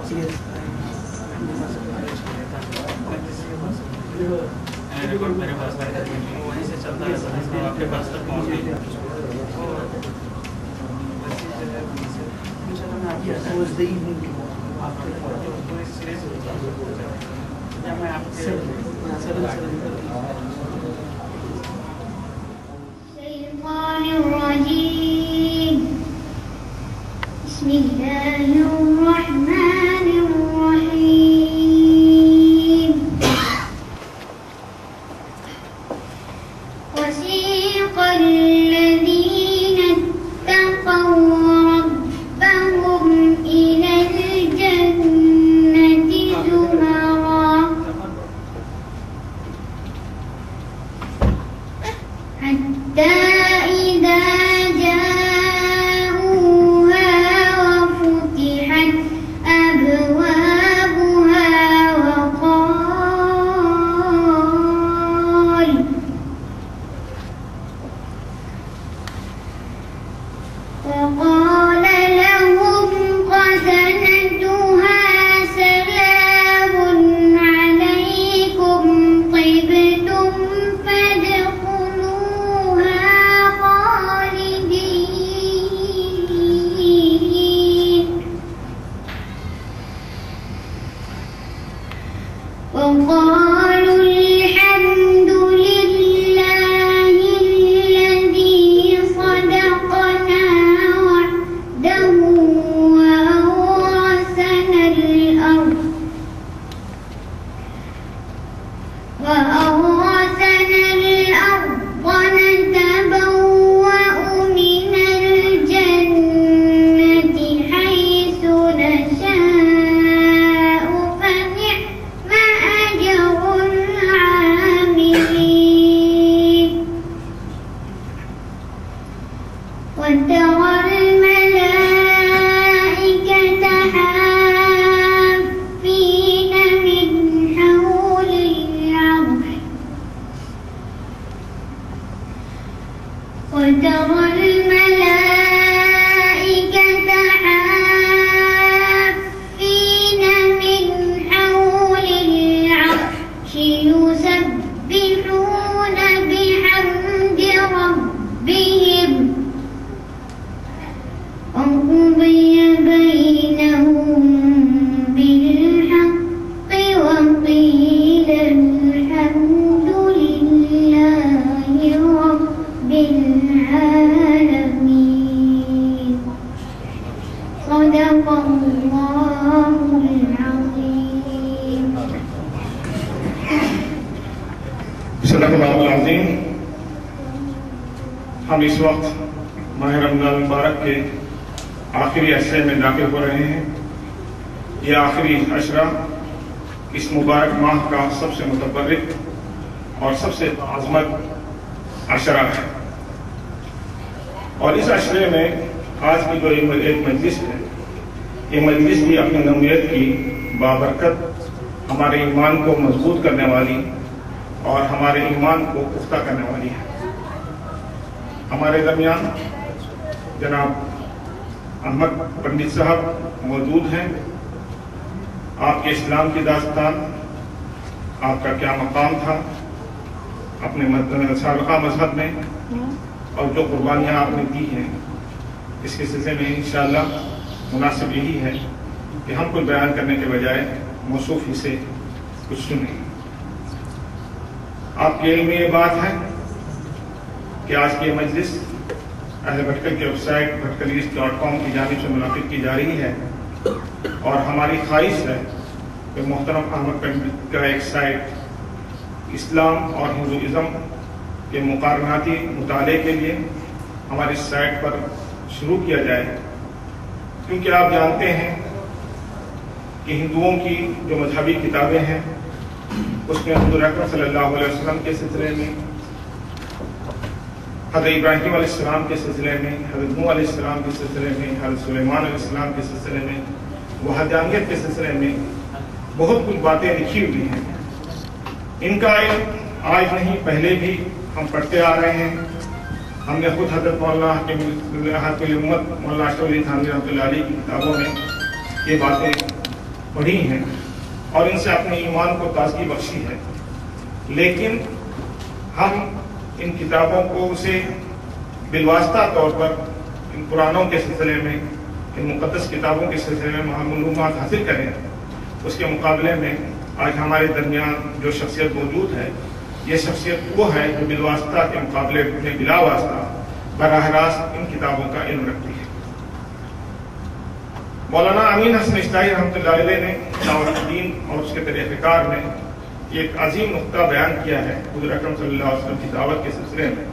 Record मेरे पास वहीं से चलता है, आपके पास तक पहुँच गई। हम इस वक्त माह रमज़ान मुबारक के आखिरी अशरे में दाखिल हो रहे हैं। यह आखिरी अशरा इस मुबारक माह का सबसे मुतबर्रिक और सबसे आज़मत अशरा है। और इस अशरे में आज की जो एक मजलिस है, ये मजलिस भी अपनी नौयत की बाबरकत हमारे ईमान को मजबूत करने वाली और हमारे ईमान को पुख्ता करने वाली है। हमारे दरमियान जनाब अहमद पंडित साहब मौजूद हैं। आपके इस्लाम की दास्तान, आपका क्या मकाम था अपने साबिक़ा मज़हब में और जो कुर्बानियाँ आपने दी हैं, इसके सिलसिले में इंशाअल्लाह मुनासिब यही है कि हम कुछ बयान करने के बजाय मौसूफ़ी से कुछ सुनें। आपके इल्म में ये बात है कि आज की मजलिस अहले भटकल की वेबसाइट भटकलीस्ट.com की जानिब से मुनाकिद की जा रही है और हमारी ख्वाहिश है कि मोहतरम अहमद पंडित का एक साइट इस्लाम और हिंदुइज़्म के मुकारनाती मुताले के लिए हमारी साइट पर शुरू किया जाए, क्योंकि आप जानते हैं कि हिंदुओं की जो मजहबी किताबें हैं उसमें हुज़ूर अकरम सल्लल्लाहु अलैहि वसल्लम के सिलसिले में, हज़रत इब्राहीम अलैहिस्सलाम के सिलसिले में, हज़रत नूह अलैहिस्सलाम के सिलसिले में, हज़रत सुलेमान अलैहिस्सलाम के सिलसिले में, वहदानियत के सिलसिले में बहुत कुछ बातें लिखी हुई हैं। इनका आज नहीं पहले भी हम पढ़ते आ रहे हैं। हमने खुद हज़रत मौलाना उम्मत मौलाना अशरफ अली थानवी रहमतुल्लाह अलैह की किताबों में ये बातें पढ़ी हैं और इनसे अपने ईमान को ताजगी बख्शी है, लेकिन हम इन किताबों को उसे बिलवास्ता तौर पर इन कुरानों के सिलसिले में, इन मुक़द्दस किताबों के सिलसिले में मालूमात हासिल करें, उसके मुकाबले में आज हमारे दरमियान जो शख्सियत मौजूद है, ये शख्सियत वो है जो बिलवास्ता के मुकाबले में बिला वास्ता बराह रास्त इन किताबों का इल्म रखती है। मौलाना अमीन हसन इस्ताई रहमतुल्लाह अलैह ने दावत दीन और उसके तरीक़ेकार में एक अजीम नुक्ता बयान किया है हुज़ूर अकरम सल्लल्लाहु अलैहि वसल्लम की दावत के सिलसिले में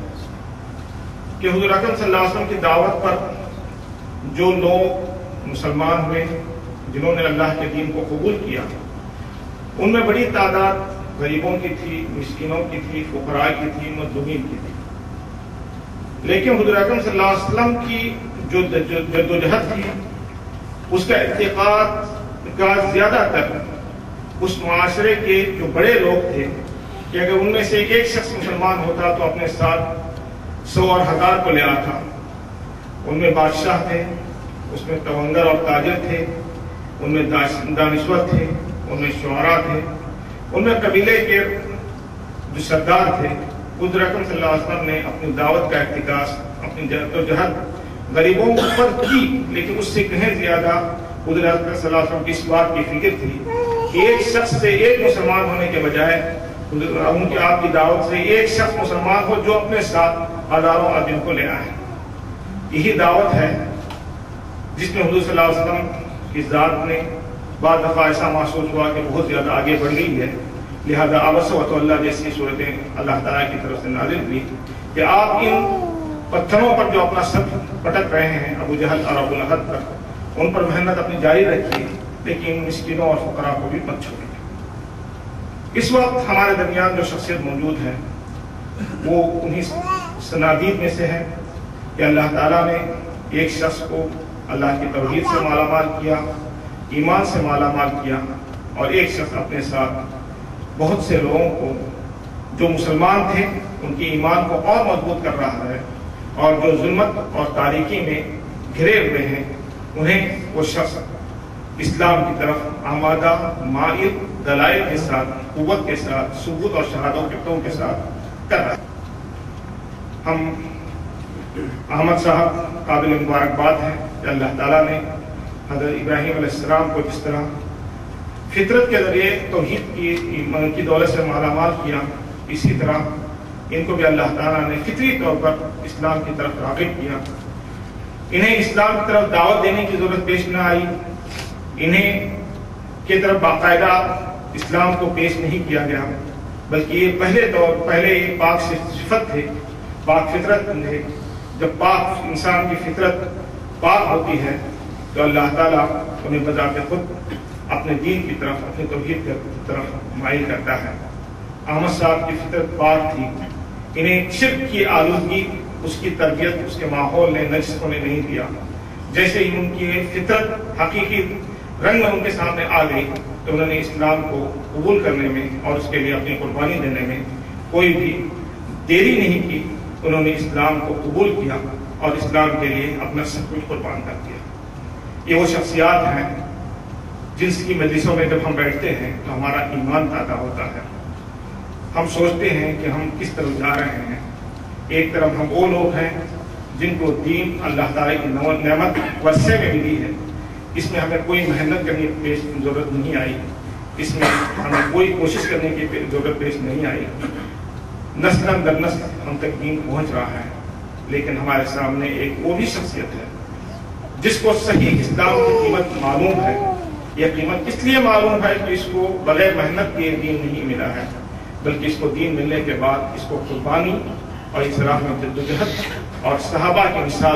कि हुज़ूर अकरम सल्लल्लाहु अलैहि वसल्लम की दावत पर जो लोग मुसलमान हुए, जिन्होंने अल्लाह के दीन को कबूल किया, उनमें बड़ी तादाद गरीबों की थी, मिस्किनों की थी, फुकरा की थी, मज़लूमीन की थी। लेकिन हुज़ूर अकरम सल्लल्लाहु अलैहि वसल्लम की जो जद्दोजहद थी, उसका इत्तेक़ाद का ज्यादातर उस माशरे के जो बड़े लोग थे कि अगर उनमें से एक शख्स मुसलमान होता तो अपने साथ 100 और 1000 को ले आता। उनमें बादशाह थे, उसमें तवंगर और ताजिर थे, उनमें दानिश्वर थे, उनमें शुआरा थे, उनमें कबीले के जो सरदार थे। हुज़ूर अकरम सल्लल्लाहु अलैहि वसल्लम ने अपनी दावत का इर्तिकाज़, अपनी जद्दोजहद गरीबों पर की, लेकिन उससे कहीं ज्यादा हुज़ूर अकरम सल्लल्लाहु अलैहि वसल्लम की इस बात की फिक्र थी कि एक शख्स से एक मुसलमान होने के बजाय उनकी आपकी दावत से एक शख्स मुसलमान हो जो अपने साथ हजारों आदमियों को ले आए। यही दावत है जिसमें हुज़ूर सल्लल्लाहु अलैहि वसल्लम की जात ने बाद दफा ऐसा महसूस हुआ कि बहुत ज्यादा आगे बढ़ गई है, लिहाजा अबस व तवल्ला जैसी सूरतें अल्लाह ताला की तरफ से नाज़िल हुई कि आप इन पत्थरों पर जो अपना सर पटक रहे हैं, अबू जहल और अबू लहब पर, उन पर मेहनत अपनी जारी रखिए, लेकिन मिस्किनों और फुकरा को भी मत छोड़िए। इस वक्त हमारे दरमियान जो शख्सियत मौजूद है वो उन्हीं सनादीद में से है कि अल्लाह ताला ने एक शख्स को अल्लाह की तौहीद से मालामाल किया, ईमान से मालामाल किया, और एक शख्स अपने साथ बहुत से लोगों को जो मुसलमान थे उनके ईमान को और मजबूत कर रहा है, और जो जुल्मत और तारीकी में घिरे हुए हैं उन्हें वो शख्स इस्लाम की तरफ आमादा, माइल, दलाइल के साथ, कुव्वत के साथ, सबूत और शहादतों के साथ कर रहा है। हम अहमद साहब काबिल मुबारकबाद हैं कि अल्लाह ताला ने हज़रत इब्राहीम अलैहिस्सलाम को जिस तरह फितरत के जरिए तौहीद की दौलत से मालामाल किया, इसी तरह इनको भी अल्लाह ताला ने फितरी तौर पर इस्लाम की तरफ राग़िब किया। इन्हें इस्लाम की तरफ दावत देने की जरूरत पेश न आई, इन्हें की तरफ बाकायदा इस्लाम को पेश नहीं किया गया, बल्कि ये पहले पाक सिफत थे, पाक फितरत थे। जब पाक इंसान की फितरत पाक होती है तो अल्लाह ताला उन्हें बजाते खुद अपने दीन की तरफ, अपनी तौहीद की तरफ माइल करता है। अहमद साहब की फितरत पाक थी, इन्हें शिर्क की आलूदगी, उसकी तरबियत, उसके माहौल ने नज्स होने नहीं दिया। जैसे ही उनकी फितरत हकीकी रंग में उनके सामने आ गई तो उन्होंने इस्लाम को कबूल करने में और उसके लिए अपनी कुर्बानी देने में कोई भी देरी नहीं की। उन्होंने इस्लाम को कबूल किया और इस्लाम के लिए अपना सब कुछ कुर्बान कर दिया। ये वो शख्सियात हैं जिनकी मजलिसों में जब हम बैठते हैं तो हमारा ईमान ताज़ा होता है। हम सोचते हैं कि हम किस तरफ जा रहे हैं। एक तरफ हम वो लोग हैं जिनको दीन अल्लाह ताला की नेमत वर्षे में मिली है, इसमें हमें कोई मेहनत करने की जरूरत नहीं आई, इसमें हमें कोई कोशिश करने की जरूरत पेश नहीं आई। नस्लन दर नस्ल हम तक दीन पहुंच रहा है, लेकिन हमारे सामने एक वो भी शख्सियत है जिसको सही इस्लाम की कीमत मालूम है। यह कीमत इसलिए मालूम है कि इसको बगैर मेहनत के दीन नहीं मिला है, बल्कि इसको दीन मिलने के बाद इसको कुर्बानी और इस राह में जद्दोजहद और सहाबा की मिसाल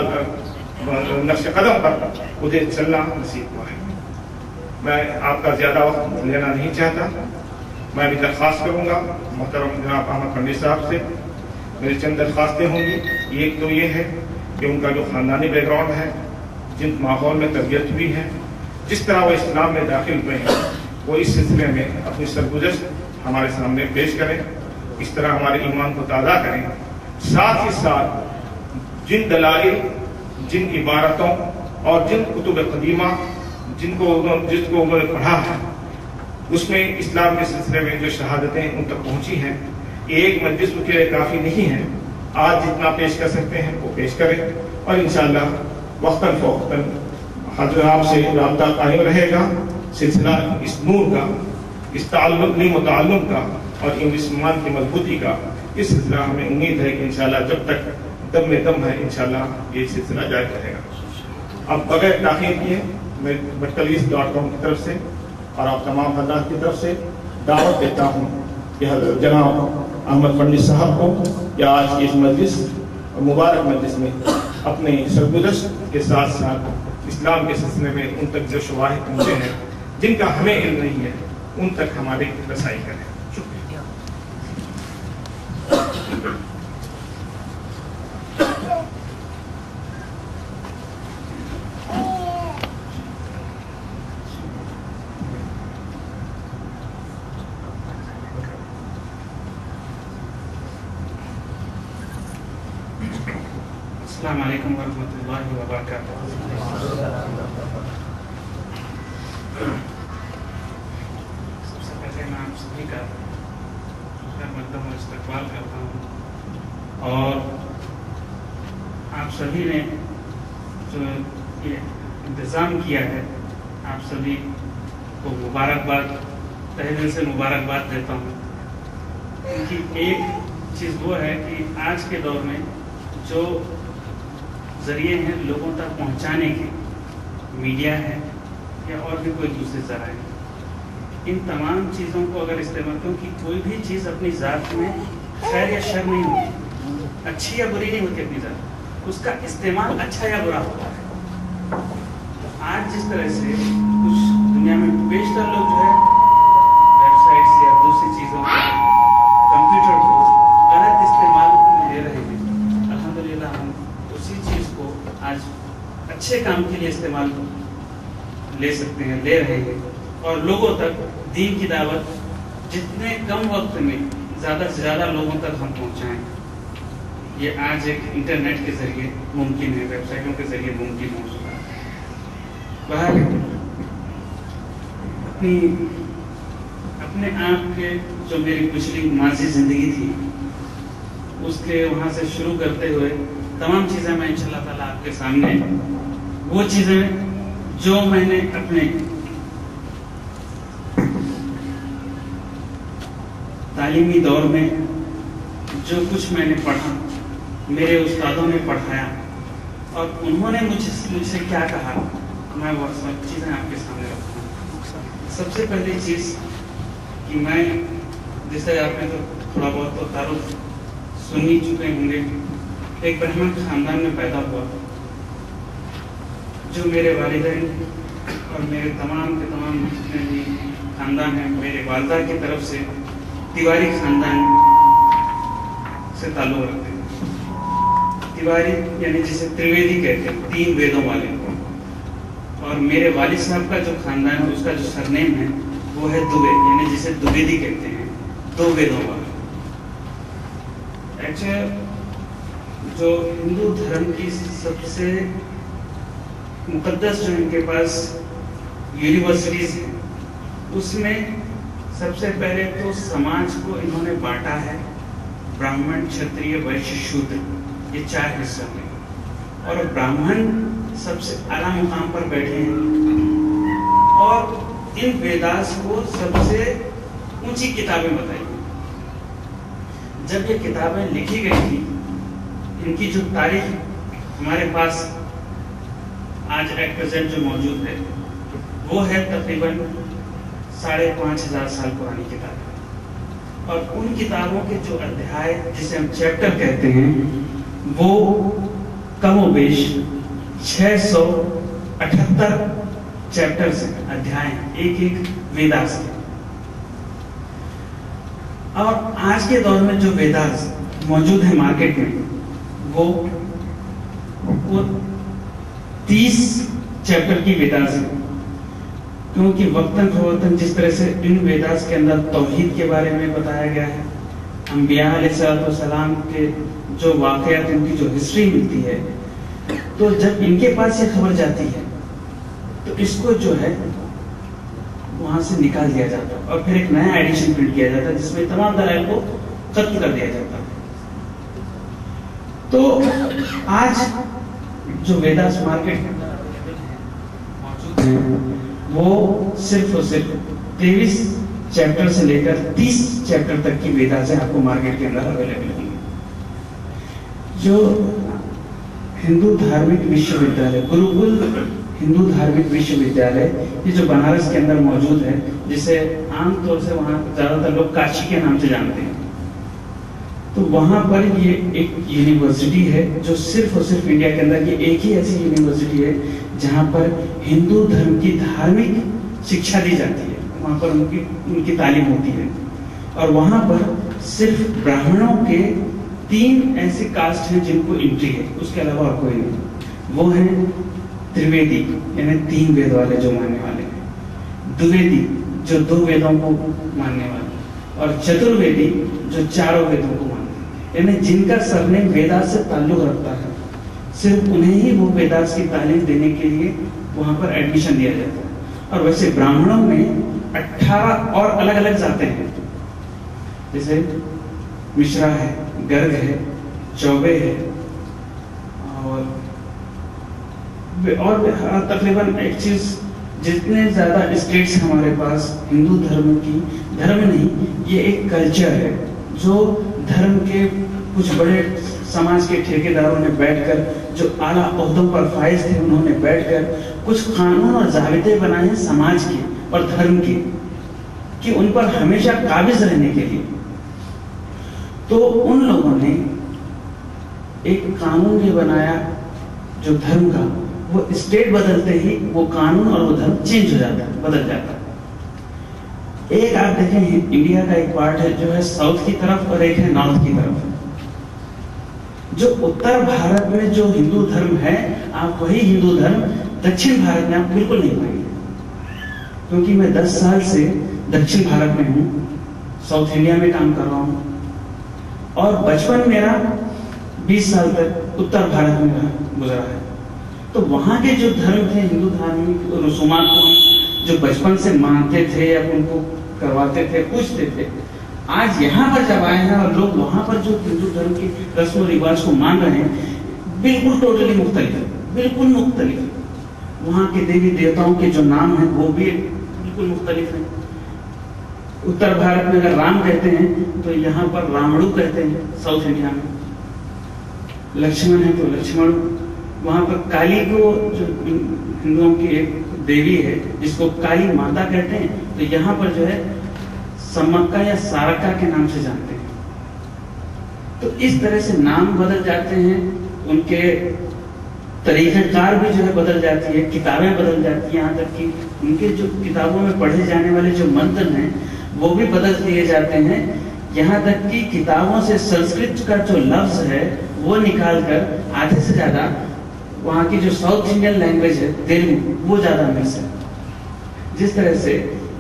पर नक्श कदम पर मुझे चलना नसीब हुआ है। मैं आपका ज्यादा वक्त लेना नहीं चाहता। मैं भी दरख्वास्त करूंगा मोहतरम जनाब अहमद पंडित साहब से। मेरी चंद दरख्वास्तें होंगी। एक तो ये है कि उनका जो खानदानी बैकग्राउंड है, जिन माहौल में तरबियत हुई है, जिस तरह वो इस्लाम में दाखिल हुए हैं, वो इस सिलसिले में अपनी सरगुजश्त हमारे सामने पेश करें, इस तरह हमारे ईमान को ताज़ा करें। साथ ही साथ जिन दलाइल, जिन इबारतों और जिन कुतुब कदीमा, जिसको उन्होंने पढ़ा है उसमें इस्लाम के सिलसिले में जो शहादतें उन तक पहुंची हैं, एक मजलिस के लिए काफी नहीं है। आज जितना पेश कर सकते हैं वो पेश करें और इंशाअल्लाह वक्तन फवक्तन हजरात से राब्ता कायम रहेगा। सिलसिला इस नूर का, इस ताल्लुम का और इस ईमान की मजबूती का इस सिलसिला हमें उम्मीद है कि इंशाअल्लाह जब तक दम में दम है इंशाअल्लाह ये सिलसिला जारी रहेगा। अब बगैर ताखीर किए मैं भटकलीस.com की तरफ से और आप तमाम हजरात की तरफ से दावत देता हूँ कि जनाब अहमद पंडित साहब को या आज की इस मजलिस मुबारक मजलिस में अपने सरगुज़श्त के साथ साथ इस्लाम के सिलसिले में उन तक जो शवाहिद पहुँचे हैं जिनका हमें इल्म नहीं है उन तक हमारी रसाई करें। शुक्रिया। अस्सलाम वालेकुम वरहमतुल्लाहि वबरकातुहू। सबसे पहले मैं आप सभी का मकदम इस्तकबाल करता हूँ और आप सभी ने जो ये इंतज़ाम किया है आप सभी को मुबारकबाद, तहे दिल से मुबारकबाद देता हूँ। क्योंकि एक चीज़ वो है कि आज के दौर में जो जरिए हैं लोगों तक पहुंचाने के, मीडिया है या और भी कोई दूसरे जराए, इन तमाम चीज़ों को अगर इस्तेमाल, क्योंकि कोई भी चीज़ अपनी ज़ात में खैर या शर नहीं होती, अच्छी या बुरी नहीं होती अपनी ज़ात, उसका इस्तेमाल अच्छा या बुरा होता है। आज जिस तरह से कुछ दुनिया में बेशतर लोग जो है वेबसाइट्स या दूसरी चीज़ों को, कंप्यूटर को गलत इस्तेमाल में ले रहे हैं, अल्हम्दुलिल्लाह हम उसी चीज़ को आज अच्छे काम के लिए इस्तेमाल ले सकते हैं, ले रहे हैं और लोगों तक दीन की दावत जितने कम वक्त में ज़्यादा से ज़्यादा लोगों तक हम पहुँचाएँ, ये आज एक इंटरनेट के जरिए मुमकिन है, वेबसाइटों के जरिए मुमकिन हो चुका है। बहरहाल अपने आप के जो मेरी पिछली माजी ज़िंदगी थी उसके वहाँ से शुरू करते हुए तमाम चीज़ें मैं इंशाअल्लाह ताला आपके सामने, वो चीज़ें जो मैंने अपने तालीमी दौर में जो कुछ मैंने पढ़ा, मेरे उस्तादों ने पढ़ाया और उन्होंने मुझसे क्या कहा, मैं वो सब चीज़ें आपके सामने रखता हूँ। सबसे पहली चीज़ कि मैं, जैसे आपने तो थोड़ा बहुत तो तारुफ सुन ही चुके होंगे, एक ब्राह्मण खानदान में पैदा हुआ जो मेरे वालिदैन और मेरे तमाम के तमाम जितने भी खानदान हैं, मेरे वालिदा की तरफ से तिवारी खानदान से ताल्लुक़ रखते हैं। तिवारी यानी जिसे त्रिवेदी कहते हैं, 3 वेदों वाले। और मेरे वालिद साहब का जो खानदान है उसका जो सरनेम है वो है दुबे, यानी जिसे द्विवेदी कहते हैं, 2 वेदों वाले। एक्चुअली जो हिंदू धर्म की सबसे मुकद्दस जो इनके पास यूनिवर्सिटीज हैं, उसमें सबसे पहले तो समाज को इन्होंने बांटा है ब्राह्मण, क्षत्रिय, वैश्य, शूद्र, ये 4 हिस्सों में। और ब्राह्मण सबसे आला मुकाम पर बैठे हैं और इन वेदास को सबसे ऊंची किताबें बताई। जब ये किताबें लिखी गई थी, इनकी जो तारीख हमारे पास आज एट प्रेजेंट जो मौजूद है वो है तकरीबन 5,500 साल पुरानी किताब। और उन किताबों के जो अध्याय, जिसे हम चैप्टर कहते हैं, वो कमोबेश 678 चैप्टर्स हैं, अध्याय, एक वेदास के। और आज के दौर में जो वेदास मौजूद है मार्केट में वो 30 चैप्टर की वेदास है। क्योंकि वक्तन फवक्तन जिस तरह से इन वेदास के अंदर तौहीद के बारे में बताया गया है, अंबिया अलैहिस्सलाम के जो वाक़यात, उनकी जो हिस्ट्री मिलती है, तो जब इनके पास ये खबर जाती है तो इसको जो है वहां से निकाल दिया जाता और फिर एक नया एडिशन प्रिंट किया जाता जिसमें तमाम दलाइल को खत्म कर दिया जाता। तो आज जो वेदास मार्केट के अंदर मौजूद है वो सिर्फ और सिर्फ 23 चैप्टर से लेकर 30 चैप्टर तक की वेदास है आपको मार्केट के अंदर अवेलेबल होंगे। जो हिंदू धार्मिक विश्वविद्यालय, गुरुकुल हिंदू धार्मिक विश्वविद्यालय, ये जो बनारस के अंदर मौजूद है, जिसे आमतौर से वहां ज्यादातर लोग काशी के नाम से जानते हैं, तो वहां पर ये एक यूनिवर्सिटी है जो सिर्फ और सिर्फ इंडिया के अंदर ये एक ही ऐसी यूनिवर्सिटी है जहां पर हिंदू धर्म की धार्मिक शिक्षा दी जाती है। वहां पर उनकी तालीम होती है और वहां पर सिर्फ ब्राह्मणों के 3 ऐसे कास्ट हैं जिनको एंट्री है, उसके अलावा और कोई नहीं। वो है त्रिवेदी यानी 3 वेद वाले जो मानने वाले हैं, द्विवेदी जो 2 वेदों को मानने वाले, और चतुर्वेदी जो 4 वेदों को मानने, यानी जिनका सरनेम वेदास से ताल्लुक रखता है, सिर्फ उन्हें ही वो वेदास की तालीम देने के लिए वहां पर एडमिशन दिया जाता है। और वैसे ब्राह्मणों में 18 और अलग अलग जाते हैं, जैसे मिश्रा है, गर्ग है, चौबे है और तकरीबन एक चीज, जितने ज्यादा स्टेट्स हमारे पास हिंदू धर्म की, धर्म नहीं, ये एक कल्चर है जो धर्म के कुछ बड़े समाज के ठेकेदारों ने बैठकर, जो आला ओहदों पर फाइज थे, उन्होंने बैठकर कुछ कानून और ज़ाबिते बनाए समाज के और धर्म के, कि उन पर हमेशा काबिज रहने के लिए। तो उन लोगों ने एक कानून भी बनाया जो धर्म का, वो स्टेट बदलते ही वो कानून और वो धर्म चेंज हो जाता है, बदल जाता है। एक आप देखें, इंडिया का एक पार्ट है जो है साउथ की तरफ और एक है नॉर्थ की तरफ। जो उत्तर भारत में जो हिंदू धर्म है, आप वही हिंदू धर्म दक्षिण भारत में आप बिल्कुल नहीं पाएंगे, क्योंकि मैं 10 साल से दक्षिण भारत में हूं, साउथ इंडिया में काम कर रहा हूं, और बचपन मेरा 20 साल तक उत्तर भारत में गुजरा है। तो वहां के जो धर्म थे, हिंदू धार्मिक रसूमात को जो बचपन से मानते थे या उनको करवाते थे, पूछते थे, आज यहाँ पर जब आए हैं और लोग वहां पर जो हिंदू धर्म की रस्म और रिवाज को मान रहे हैं, बिल्कुल टोटली मुख्तलिफ है, बिल्कुल मुख्तलिफ। वहां के देवी देवताओं के जो नाम है वो भी बिल्कुल मुख्तलिफ है। उत्तर भारत में अगर राम कहते हैं तो यहाँ पर रामड़ू कहते हैं, साउथ इंडिया में लक्ष्मण है तो लक्ष्मण। वहां पर काली को, जो हिंदुओं की एक देवी है जिसको काली माता कहते हैं, तो यहाँ पर जो है सम्मक्का या सारका के नाम से जानते हैं। तो इस तरह से नाम बदल जाते हैं, उनके तरीक़ेकार भी जो है बदल जाती है, किताबें बदल जाती हैं, यहाँ तक कि उनके जो किताबों में पढ़े जाने वाले जो मंत्र हैं वो भी बदल दिए जाते हैं। यहाँ तक कि किताबों से संस्कृत का जो लफ्ज है वो निकाल कर आधे से ज्यादा वहाँ की जो साउथ इंडियन लैंग्वेज है तेलुगु, वो ज्यादा मिक्स है। जिस तरह से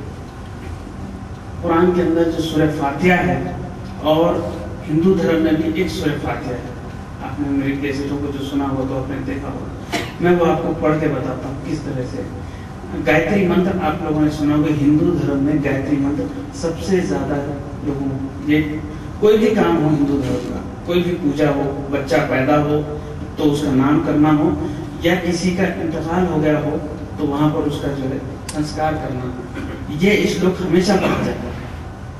कुरान के अंदर जो सूरह फातिहा है, और हिंदू धर्म में भी एक सूरह फातिहा है, आपने मेरे कैसेटों को जो सुना हो तो आपने देखा होगा, मैं वो आपको पढ़ के बताता हूँ किस तरह से। गायत्री मंत्र आप लोगों ने सुना होगा, हिंदू धर्म में गायत्री मंत्र सबसे ज्यादा लोगों, ये कोई भी काम हो हिंदू धर्म का, कोई भी पूजा हो, बच्चा पैदा हो तो उसका नाम करना हो, या किसी का इंतकाल हो गया हो तो वहां पर उसका जो है संस्कार करना, ये श्लोक हमेशा पढ़ा जाता है।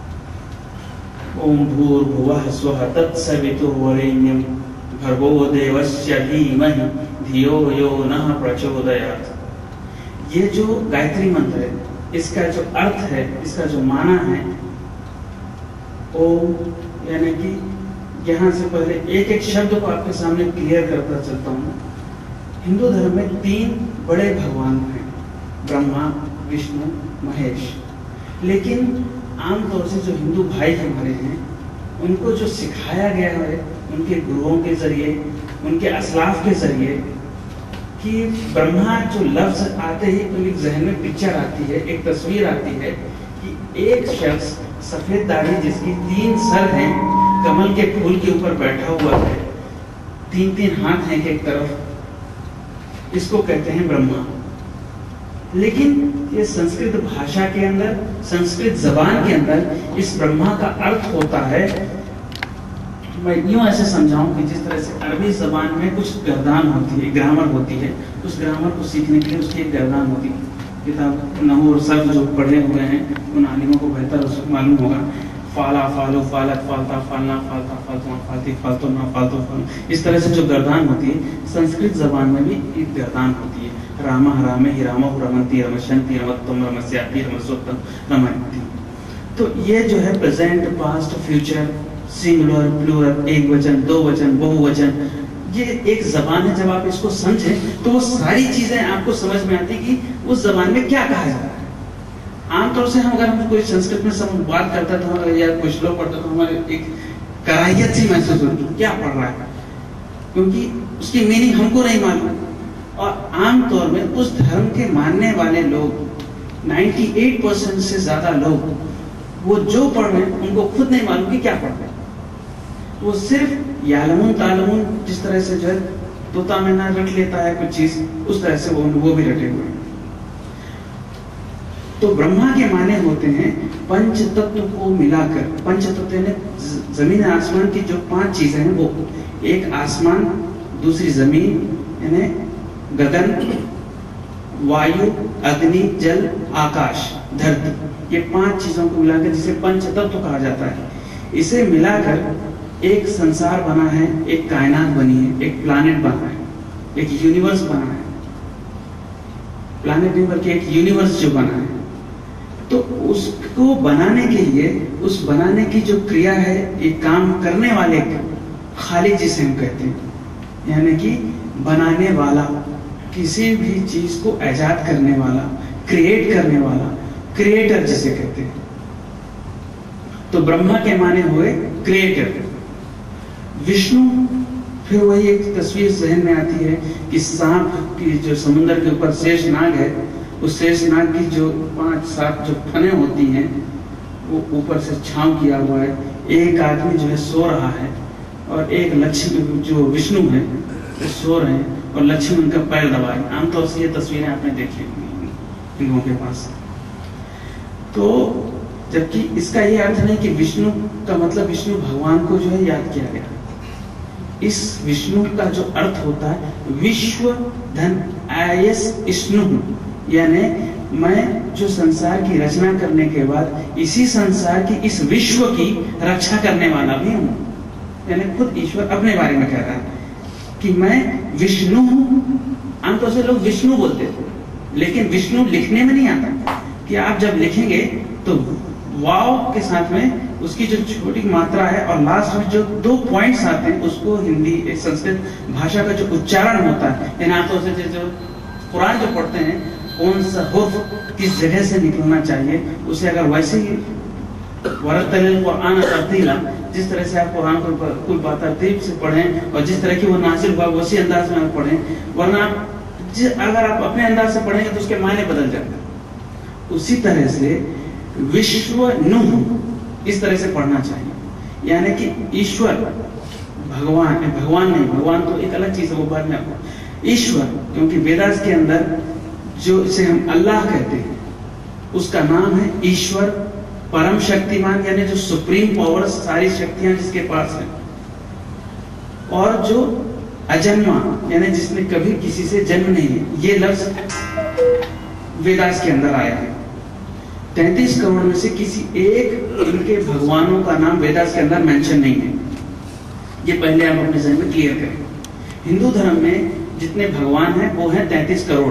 ओम भूर्भुवः स्वः तत्सवितुर्वरेण्यं भर्गो देवस्य धीमहि धियो यो नः प्रचोदयात्। ये जो गायत्री मंत्र है, इसका जो अर्थ है, इसका जो माना है, ओम, यानी कि यहाँ से पहले एक एक शब्द को आपके सामने क्लियर करता चलता हूँ। हिंदू धर्म में 3 बड़े भगवान हैं, ब्रह्मा, विष्णु, महेश। लेकिन आमतौर से जो हिंदू भाई हमारे हैं, उनको जो सिखाया गया है उनके गुरुओं के जरिए, उनके असलाफ के जरिए, कि ब्रह्मा जो लफ्ज आते ही उनके जहन में पिक्चर आती है, एक तस्वीर आती है कि एक शख्स सफेद दाढ़ी जिसकी 3 सर हैं, कमल के फूल के ऊपर बैठा हुआ है, 3-3 हाथ हैं एक तरफ, इसको कहते हैं ब्रह्मा। लेकिन ये संस्कृत भाषा के अंदर, संस्कृत जबान के अंदर इस ब्रह्मा का अर्थ होता है, मैं यूं ऐसे समझाऊं कि जिस तरह से अरबी जबान में कुछ गर्दान होती है, ग्रामर होती है, उस ग्रामर को सीखने के लिए उसकी एक गर्दान होती है। किताब नहू और सर्फ जो पढ़े हुए हैं उन आलिमों को बेहतर उसको मालूम होगा। फाला, फालू, फालत, फालता, फालना, फालता, फालतू, फालती, फालतू, ना फालतू, फालू, इस तरह से जो गर्दान होती है संस्कृत जबान में भी एक गर्दान होती है। रामा, रामे, हिरामा, रमंती, रमशंती, रमत्तम, रमस्याति, रमसोत्तम, रमंती। तो ये जो है present, past, future, singular, plural, एक वचन, दो वचन, बहुवचन, ये एक जबान है। जब आप इसको समझें तो वो सारी चीजें आपको समझ में आती कि उस जबान में क्या कहा जाता है। आमतौर से हम कोई संस्कृत में सब बात करता था या कोई श्लोक पढ़ता था, हमारे एक कराहियत सी महसूस होती, क्या पढ़ रहा है, क्योंकि उसकी मीनिंग हमको नहीं मालूम। और आमतौर में उस धर्म के मानने वाले लोग 98% से ज्यादा लोग वो जो पढ़ रहे हैं उनको खुद नहीं मालूम कि क्या पढ़ रहे हैं। वो सिर्फ यालमून तालमून जिस तरह से जो है तोता मैना रट लेता है कुछ चीज, उस तरह से वो भी रटे हुए हैं। तो ब्रह्मा के माने होते हैं पंच तत्व को मिलाकर। पंच तत्व यानी जमीन आसमान की जो 5 चीजें हैं, वो एक आसमान, दूसरी जमीन यानी गगन, वायु, अग्नि, जल, आकाश, धरती, ये 5 चीजों को मिलाकर जिसे पंच तत्व कहा जाता है, इसे मिलाकर एक संसार बना है, एक कायनात बनी है, एक प्लानेट बना है, एक यूनिवर्स बना है। प्लानेट नहीं बल्कि एक यूनिवर्स जो बना है। तो उसको बनाने के लिए, उस बनाने की जो क्रिया है, एक काम करने वाले खाली जिसे हम कहते हैं, यानी कि बनाने वाला, किसी भी चीज को ऐजाद करने वाला, क्रिएट करने वाला, क्रिएटर जिसे कहते हैं। तो ब्रह्मा के माने हुए क्रिएटर। विष्णु, फिर वही एक तस्वीर जहन में आती है कि सांप की जो समुद्र के ऊपर शेष नाग है, उस शेष नाग की जो 5-7 जो फने होती हैं, वो ऊपर से छांव किया हुआ है। एक आदमी जो है सो रहा है और एक लक्ष्मी जो विष्णु है वो सो रहे हैं और लक्ष्मी उनका पैर दबाए। आमतौर से ये तस्वीरें आपने देखी होंगी इन लोगों के पास। तो जबकि इसका ये अर्थ नहीं कि विष्णु का मतलब विष्णु भगवान को जो है याद किया गया। इस विष्णु का जो अर्थ होता है विश्व धन आयस विष्णु, यानी मैं जो संसार की रचना करने के बाद इसी संसार की, इस विश्व की रक्षा करने वाला भी हूं। यानी खुद ईश्वर अपने बारे में कह रहा है कि मैं विष्णु हूं। आमतौर से लोग विष्णु बोलते थे, लेकिन विष्णु लिखने में नहीं आता। कि आप जब लिखेंगे तो वाव के साथ में उसकी जो छोटी मात्रा है और लास्ट में जो 2 पॉइंट्स आते हैं, उसको हिंदी संस्कृत भाषा का जो उच्चारण होता है, यानी आमतौर से जो कुरान जो पढ़ते हैं, कौन सा हुर्फ किस जगह से निकलना चाहिए, उसे अगर वैसे ही वरतल कुरान तरतीला, जिस तरह से आप कुरान को कुल तरतीब से पढ़ें और जिस तरह की वो नाजिल हुआ उसी अंदाज में आप पढ़ें, वरना अगर आप अपने अंदाज से पढ़ेंगे तो उसके मायने बदल जाते हैं। उसी तरह से विश्वनु इस तरह से पढ़ना चाहिए, यानी कि ईश्वर भगवान, भगवान नहीं, भगवान तो एक अलग चीज है, वो बाद में आपको ईश्वर, क्योंकि वेदास के अंदर जो इसे हम अल्लाह कहते हैं उसका नाम है ईश्वर, परम शक्तिमान, यानी जो सुप्रीम पावर, सारी शक्तियां जिसके पास है, और जो अजन्मा यानी जिसने कभी किसी से जन्म नहीं है। ये लफ्ज वेदास के अंदर आया है। 33 करोड़ में से किसी एक इनके भगवानों का नाम वेदास के अंदर मेंशन नहीं है। ये पहले आप अपने जहन में क्लियर करें। हिंदू धर्म में जितने भगवान हैं वो हैं 33 करोड़।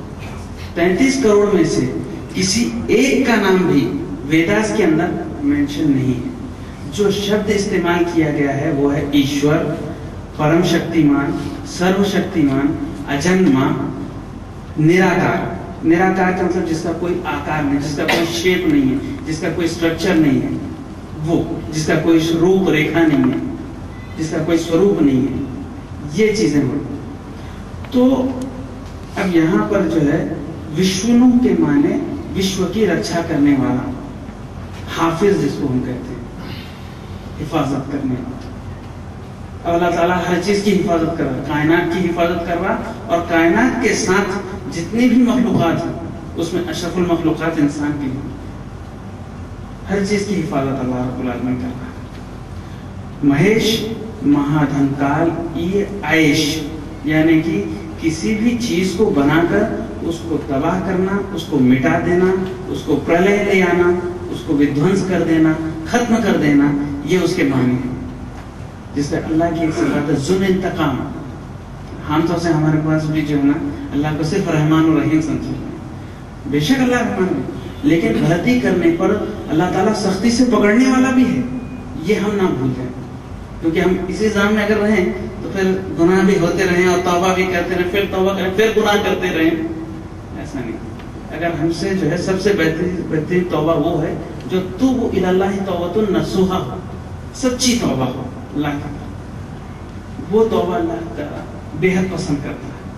33 करोड़ में से किसी एक का नाम भी वेदास के अंदर मेंशन नहीं है। जो शब्द इस्तेमाल किया गया है वो है ईश्वर, परम शक्तिमान, सर्वशक्तिमान, अजन्मा, निराकार। निराकार का मतलब जिसका कोई आकार नहीं, जिसका कोई शेप नहीं है, जिसका कोई स्ट्रक्चर नहीं है, वो जिसका कोई रूप रेखा नहीं है, जिसका कोई स्वरूप नहीं है, ये चीजें हो। तो अब यहां पर जो है विष्णु के माने विश्व की रक्षा करने वाला, हाफिज जिसको हम कहते हैं, हिफाजत करने वाला। अल्लाह ताला हर चीज की हिफाजत कर रहा, कायनात की हिफाजत कर रहा, और कायनात के साथ जितनी भी मखलूकात हैं उसमें अशरफुल मखलूक़ात इंसान की हर चीज की हिफाजत अल्लाह रब्बुल आलमीन कर रहा है। महेश महाधन काल ये आयश, यानी कि किसी भी चीज को बनाकर उसको तबाह करना, उसको मिटा देना, उसको प्रलय ले आना, उसको विध्वंस कर देना, खत्म कर देना, ये उसके मानी है। जिससे अल्लाह की एक सिफात है जुल इंतकाम। आमतौर से हमारे पास भी जो है ना, अल्लाह को सिर्फ रहमान और रहीम समझते हैं। बेशक अल्लाह रहमान है, लेकिन गलती करने पर अल्लाह ताला सख्ती से पकड़ने वाला भी है, ये हम ना भूल जाए। क्योंकि हम इसी जाम में अगर रहें तो फिर गुनाह भी होते रहें और तौबा भी करते रहें, फिर तौबा करें, फिर गुनाह करते रहें, ऐसा नहीं। अगर हमसे जो है सबसे बेहतरीन तौबा वो है जो तूबू इलल्लाहि तौबतुन नसूहा हो, सच्ची तौबा हो अल्लाह की, वो तौबा अल्लाह ताला बेहद पसंद करता है।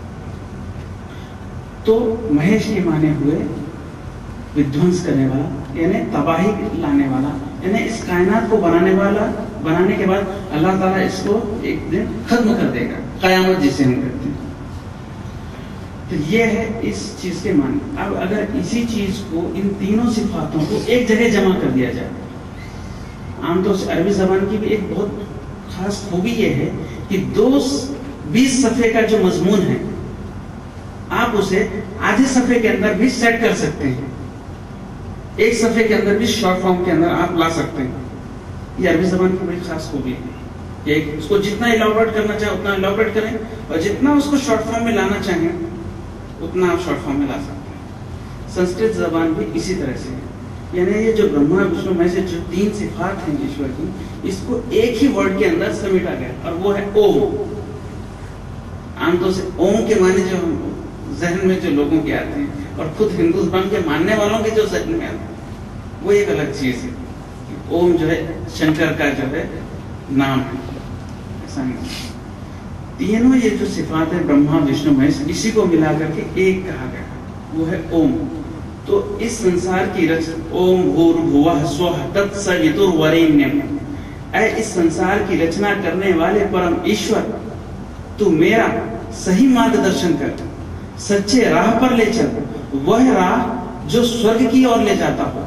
तो महेश के माने हुए विध्वंस करने वाला, यानी तबाही लाने वाला, यानी इस कायनात को बनाने के बाद अल्लाह ताला इसको एक दिन खत्म कर देगा, कयामत जिसे हम कहते हैं। तो ये है इस चीज के माने। अब अगर इसी चीज को, इन तीनों सिफातों को एक जगह जमा कर दिया जाए, आमतौर से अरबी जबान की भी एक बहुत खास खूबी ये है कि 20 सफ़े का जो मजमून है, आप उसे आधे सफ़े के अंदर भी सेट कर सकते हैं, एक सफ़े के अंदर भी शॉर्ट फॉर्म के अंदर आप ला सकते हैं। ये अरबी जबान की बड़ी खास खूबी है कि उसको जितना इलाबोरेट करना चाहे उतना इलाबोरेट करें, और जितना उसको शॉर्ट फॉर्म में लाना चाहें उतना आप शॉर्ट फॉर्म में ला सकते हैं। संस्कृत जबान भी इसी तरह से है, यानी ये जो ब्रह्मा विष्णु में से जो 3 सिफात हैं ईश्वर की, इसको एक ही वर्ड के अंदर समेटा गया, और वो है ओम। आमतौर से ओम के माने जो जहन में जो लोगों के आते हैं, और खुद हिंदू धर्म के मानने वालों के जो जहन में आते हैं, वो एक अलग चीज है। ओम जो है शंकर का जो है नाम है, ऐसा नहीं। तीनों ये जो सिफात है ब्रह्मा विष्णु महेश, इसी को मिला करके एक कहा गया, वो है ओम। तो इस संसार की रचना, ओम भूर्भुवः स्वः तत्सवितुर्वरेण्यम्, ऐ इस संसार की रचना करने वाले परम ईश्वर, तू मेरा सही मार्गदर्शन कर, सच्चे राह पर ले चल, वह राह जो स्वर्ग की ओर ले जाता हो।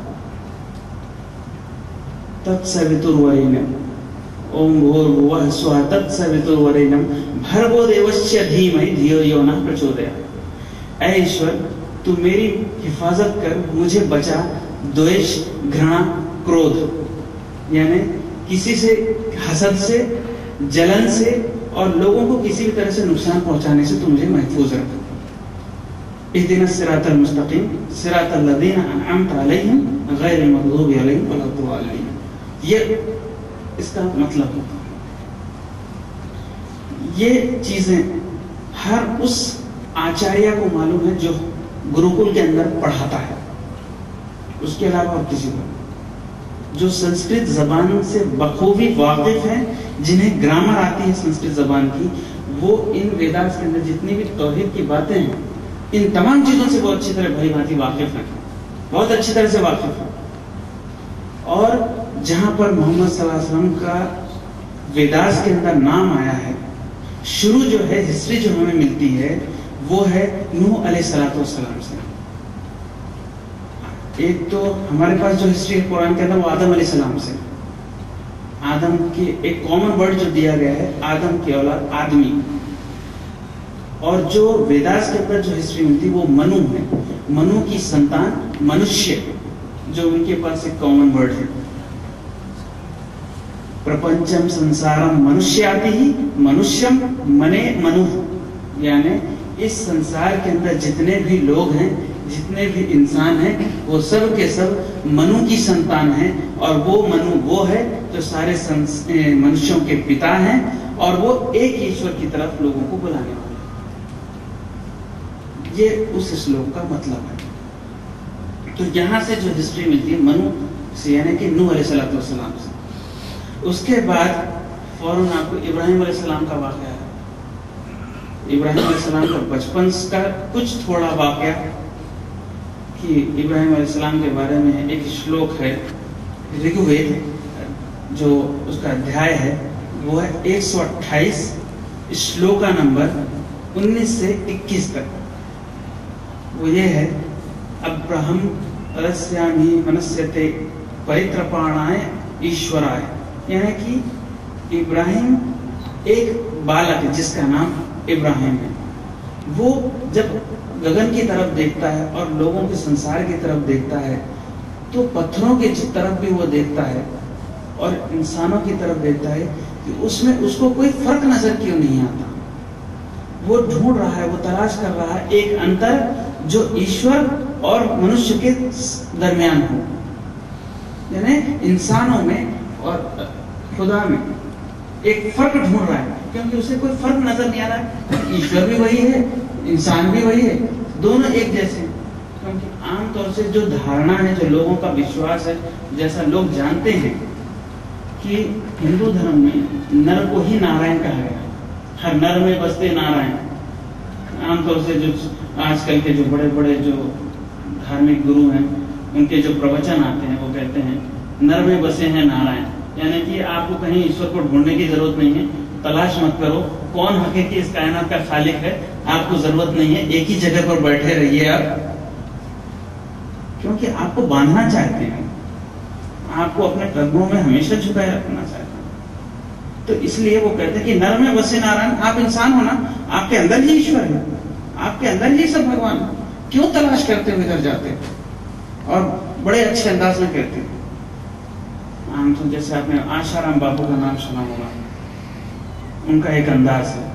तत्सवितुर्वरेण्यम्, ओम भूर्भुवः स्वः तत्सवितुर्वरेण्यम् भर्गो देवस्य धीमहि धियो यो नः प्रचोदयात्। ऐ ईश्वर, तू मेरी हिफाजत कर, मुझे बचा द्वेष, घृणा, क्रोध, यानी किसी से, हसद से, जलन से, और लोगों को किसी भी तरह से नुकसान पहुंचाने से तू मुझे महफूज रख। इहदिनस सिरातल मुस्तकीम सिरातल लज़ीना अनअमता अलैहिम गैरिल मग़ज़ूबि अलैहिम वलद्दाल्लीन। ये इसका मतलब होता है। ये चीजें हर उस आचार्य को मालूम है जो गुरुकुल के अंदर पढ़ाता है, उसके अलावा और किसी को। जो संस्कृत जबान से बखूबी वाकिफ हैं, जिन्हें ग्रामर आती है संस्कृत जबान की, वो इन वेदास के अंदर जितनी भी तौहीद की बातें हैं, इन तमाम चीजों से बहुत अच्छी तरह भली भांति वाकिफ हैं, बहुत अच्छी तरह से वाकिफ हैं। और जहां पर मोहम्मद सल्लल्लाहु अलैहि वसल्लम का वेदास के अंदर नाम आया है, शुरू जो है हिस्ट्री जो हमें मिलती है वो है नूह अलैहिस्सलातु वस्सलाम से। एक तो हमारे पास जो हिस्ट्री है कुरान के अंदर वो आदम अलैहिस्सलाम से। आदम की एक कॉमन वर्ड जो दिया गया है, आदम की औलाद आदमी। और जो वेदास के अंदर जो हिस्ट्री मिलती है वो मनु है, मनु की संतान मनुष्य, जो उनके पास एक कॉमन वर्ड है। प्रपंचम संसारम मनुष्याति ही मनुष्यम मने मनु, यानी इस संसार के अंदर जितने भी लोग हैं, जितने भी इंसान हैं, वो सब के सब मनु की संतान हैं। और वो मनु वो है जो सारे मनुष्यों के पिता हैं, और वो एक ईश्वर की तरफ लोगों को बुलाने वाले। ये उस श्लोक का मतलब है। तो यहां से जो हिस्ट्री मिलती है मनु से, यानी कि नूह अलैहिस्सलातु वस्सलाम से। उसके बाद फौरन आपको इब्राहिम अलैहिस्सलाम का वाक़या है। इब्राहिम अलैहिस्सलाम का बचपन का कुछ थोड़ा वाक़या, कि इब्राहिम अलैहिस्सलाम के बारे में एक श्लोक है ऋग्वेद, जो उसका अध्याय है वो है 128, श्लोक का नंबर 19 से 21 तक। वो ये है, अब्राहम रस्यामि मनस्यते परित्रपाणाय ईश्वराय, यानी कि इब्राहिम एक बालक है जिसका नाम इब्राहिम है। वो जब गगन की तरफ देखता है और लोगों के संसार की तरफ देखता है तो पत्थरों की तरफ भी वो देखता है और इंसानों की तरफ देखता है कि उसमें उसको कोई फर्क नजर क्यों नहीं आता। वो ढूंढ रहा है, वो तलाश कर रहा है एक अंतर जो ईश्वर और मनुष्य के दरमियान हो, यानी इंसानों में और खुदा में एक फर्क ढूंढ रहा है, क्योंकि उसे कोई फर्क नजर नहीं आ रहा है। ईश्वर भी वही है, इंसान भी वही है, दोनों एक जैसे हैं। क्योंकि आमतौर से जो धारणा है, जो लोगों का विश्वास है, जैसा लोग जानते हैं कि हिंदू धर्म में नर को ही नारायण कहा गया है, हर नर में बसते नारायण। आमतौर से जो आजकल के जो बड़े बड़े जो धार्मिक गुरु हैं, उनके जो प्रवचन आते हैं वो कहते हैं नर में बसे हैं नारायण, यानी कि आपको कहीं ईश्वर को ढूंढने की जरूरत नहीं है, तलाश मत करो कौन हकीकी इस कायनात का खालिक है, आपको जरूरत नहीं है, एक ही जगह पर बैठे रहिए आप, क्योंकि आपको बांधना चाहते हैं, आपको अपने कदमों में हमेशा झुकाए रखना चाहते हैं। तो इसलिए वो कहते हैं कि नर में बसे नारायण, आप इंसान हो ना, आपके अंदर ही ईश्वर है, आपके अंदर ही सब भगवान, क्यों तलाश करते हुए इधर जाते हैं। और बड़े अच्छे अंदाज में कहते हैं, आम तो जैसे आपने आशाराम बापू का नाम सुना होगा, उनका एक अंदाज है,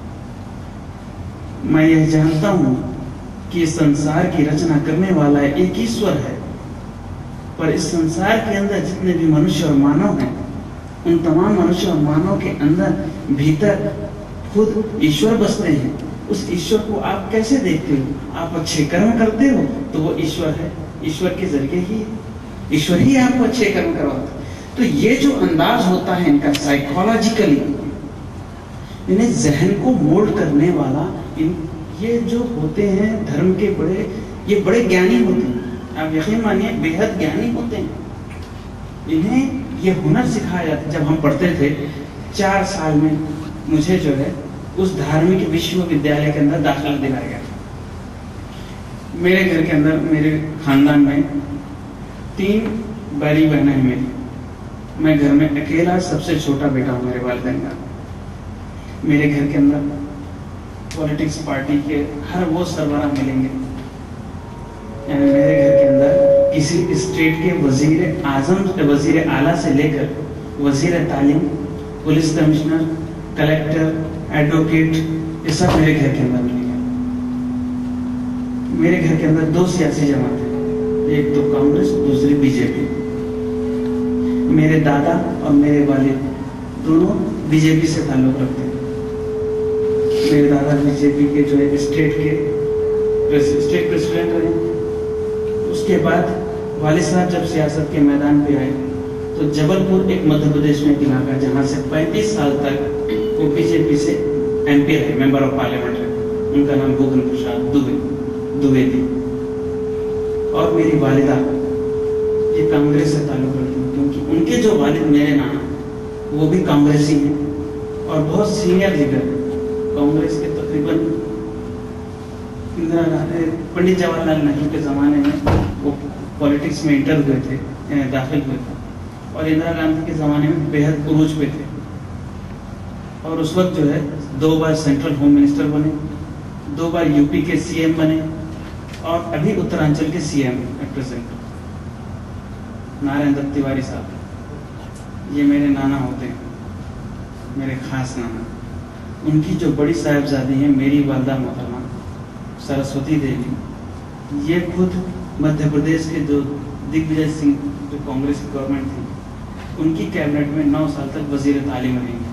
मैं यह जानता हूं कि संसार की रचना करने वाला एक ईश्वर है, पर इस संसार के अंदर जितने भी मनुष्य और मानव हैं, उन तमाम मनुष्य और मानव के अंदर भीतर खुद ईश्वर बसते हैं। उस ईश्वर को आप कैसे देखते हो? आप अच्छे कर्म करते हो तो वो ईश्वर है, ईश्वर के जरिए ही ईश्वर ही आपको अच्छे कर्म करवाता है। तो ये जो अंदाज होता है इनका साइकोलॉजिकली, इन्हें जहन को मोल्ड करने वाला, ये जो होते हैं धर्म के बड़े, ये बड़े ज्ञानी होते हैं, आप यकीन मानिए बेहद ज्ञानी होते हैं। इन्हें ये हुनर सिखाया जाता है। जब हम पढ़ते थे 4 साल में मुझे जो है उस धार्मिक विश्वविद्यालय के अंदर दाखिला दिलाया गया। मेरे घर के अंदर, मेरे खानदान में 3 बड़ी बहनें हैं मेरी, मैं घर में अकेला सबसे छोटा बेटा हूँ मेरे वालिदैन का। मेरे घर के अंदर पॉलिटिक्स पार्टी के हर वो सरबराह मिलेंगे, यानी मेरे घर के अंदर किसी स्टेट के वजीर आजम, वजीर आला से लेकर वजीर तालीम, पुलिस कमिश्नर, कलेक्टर, एडवोकेट, ये सब मेरे घर के अंदर मिलेंगे। मेरे घर के अंदर 2 सियासी जमातें, एक तो कांग्रेस, दूसरी बीजेपी। मेरे दादा और मेरे वालिद दोनों बीजेपी से ताल्लुक रखते हैं। मेरे दादा बीजेपी के जो है स्टेट प्रेसिडेंट रहे। उसके बाद वालिद साहब जब सियासत के मैदान पे आए तो जबलपुर एक मध्य प्रदेश में एक इलाका जहां से 35 साल तक वो बीजेपी से MP रहे, मेंबर ऑफ पार्लियामेंट रहे। उनका नाम प्रसाद द्विवेदी। और मेरी वालिदा ये कांग्रेस से ताल्लुक रखती है, क्योंकि उनके जो वालिद मेरे नाना वो भी कांग्रेसी हैं और बहुत सीनियर लीडर कांग्रेस के। तकरीबन इंदिरा गांधी, पंडित जवाहरलाल नेहरू के जमाने में वो पॉलिटिक्स में इंटर हुए थे, दाखिल हुए थे, और इंदिरा गांधी के जमाने में बेहद उरूज पे थे। और उस वक्त जो है 2 बार सेंट्रल होम मिनिस्टर बने, 2 बार यूपी के CM बने, और अभी उत्तरांचल के CM प्रेजेंट नारायण दत्त तिवारी साहब। ये मेरे नाना होते हैं, मेरे खास नाना। उनकी जो बड़ी साहिबजादी हैं मेरी वालदा मोहतरमा सरस्वती देवी, ये खुद मध्य प्रदेश के जो दिग्विजय सिंह, जो कांग्रेस की गवर्नमेंट थी, उनकी कैबिनेट में 9 साल तक वजीर तालीम रहेंगे।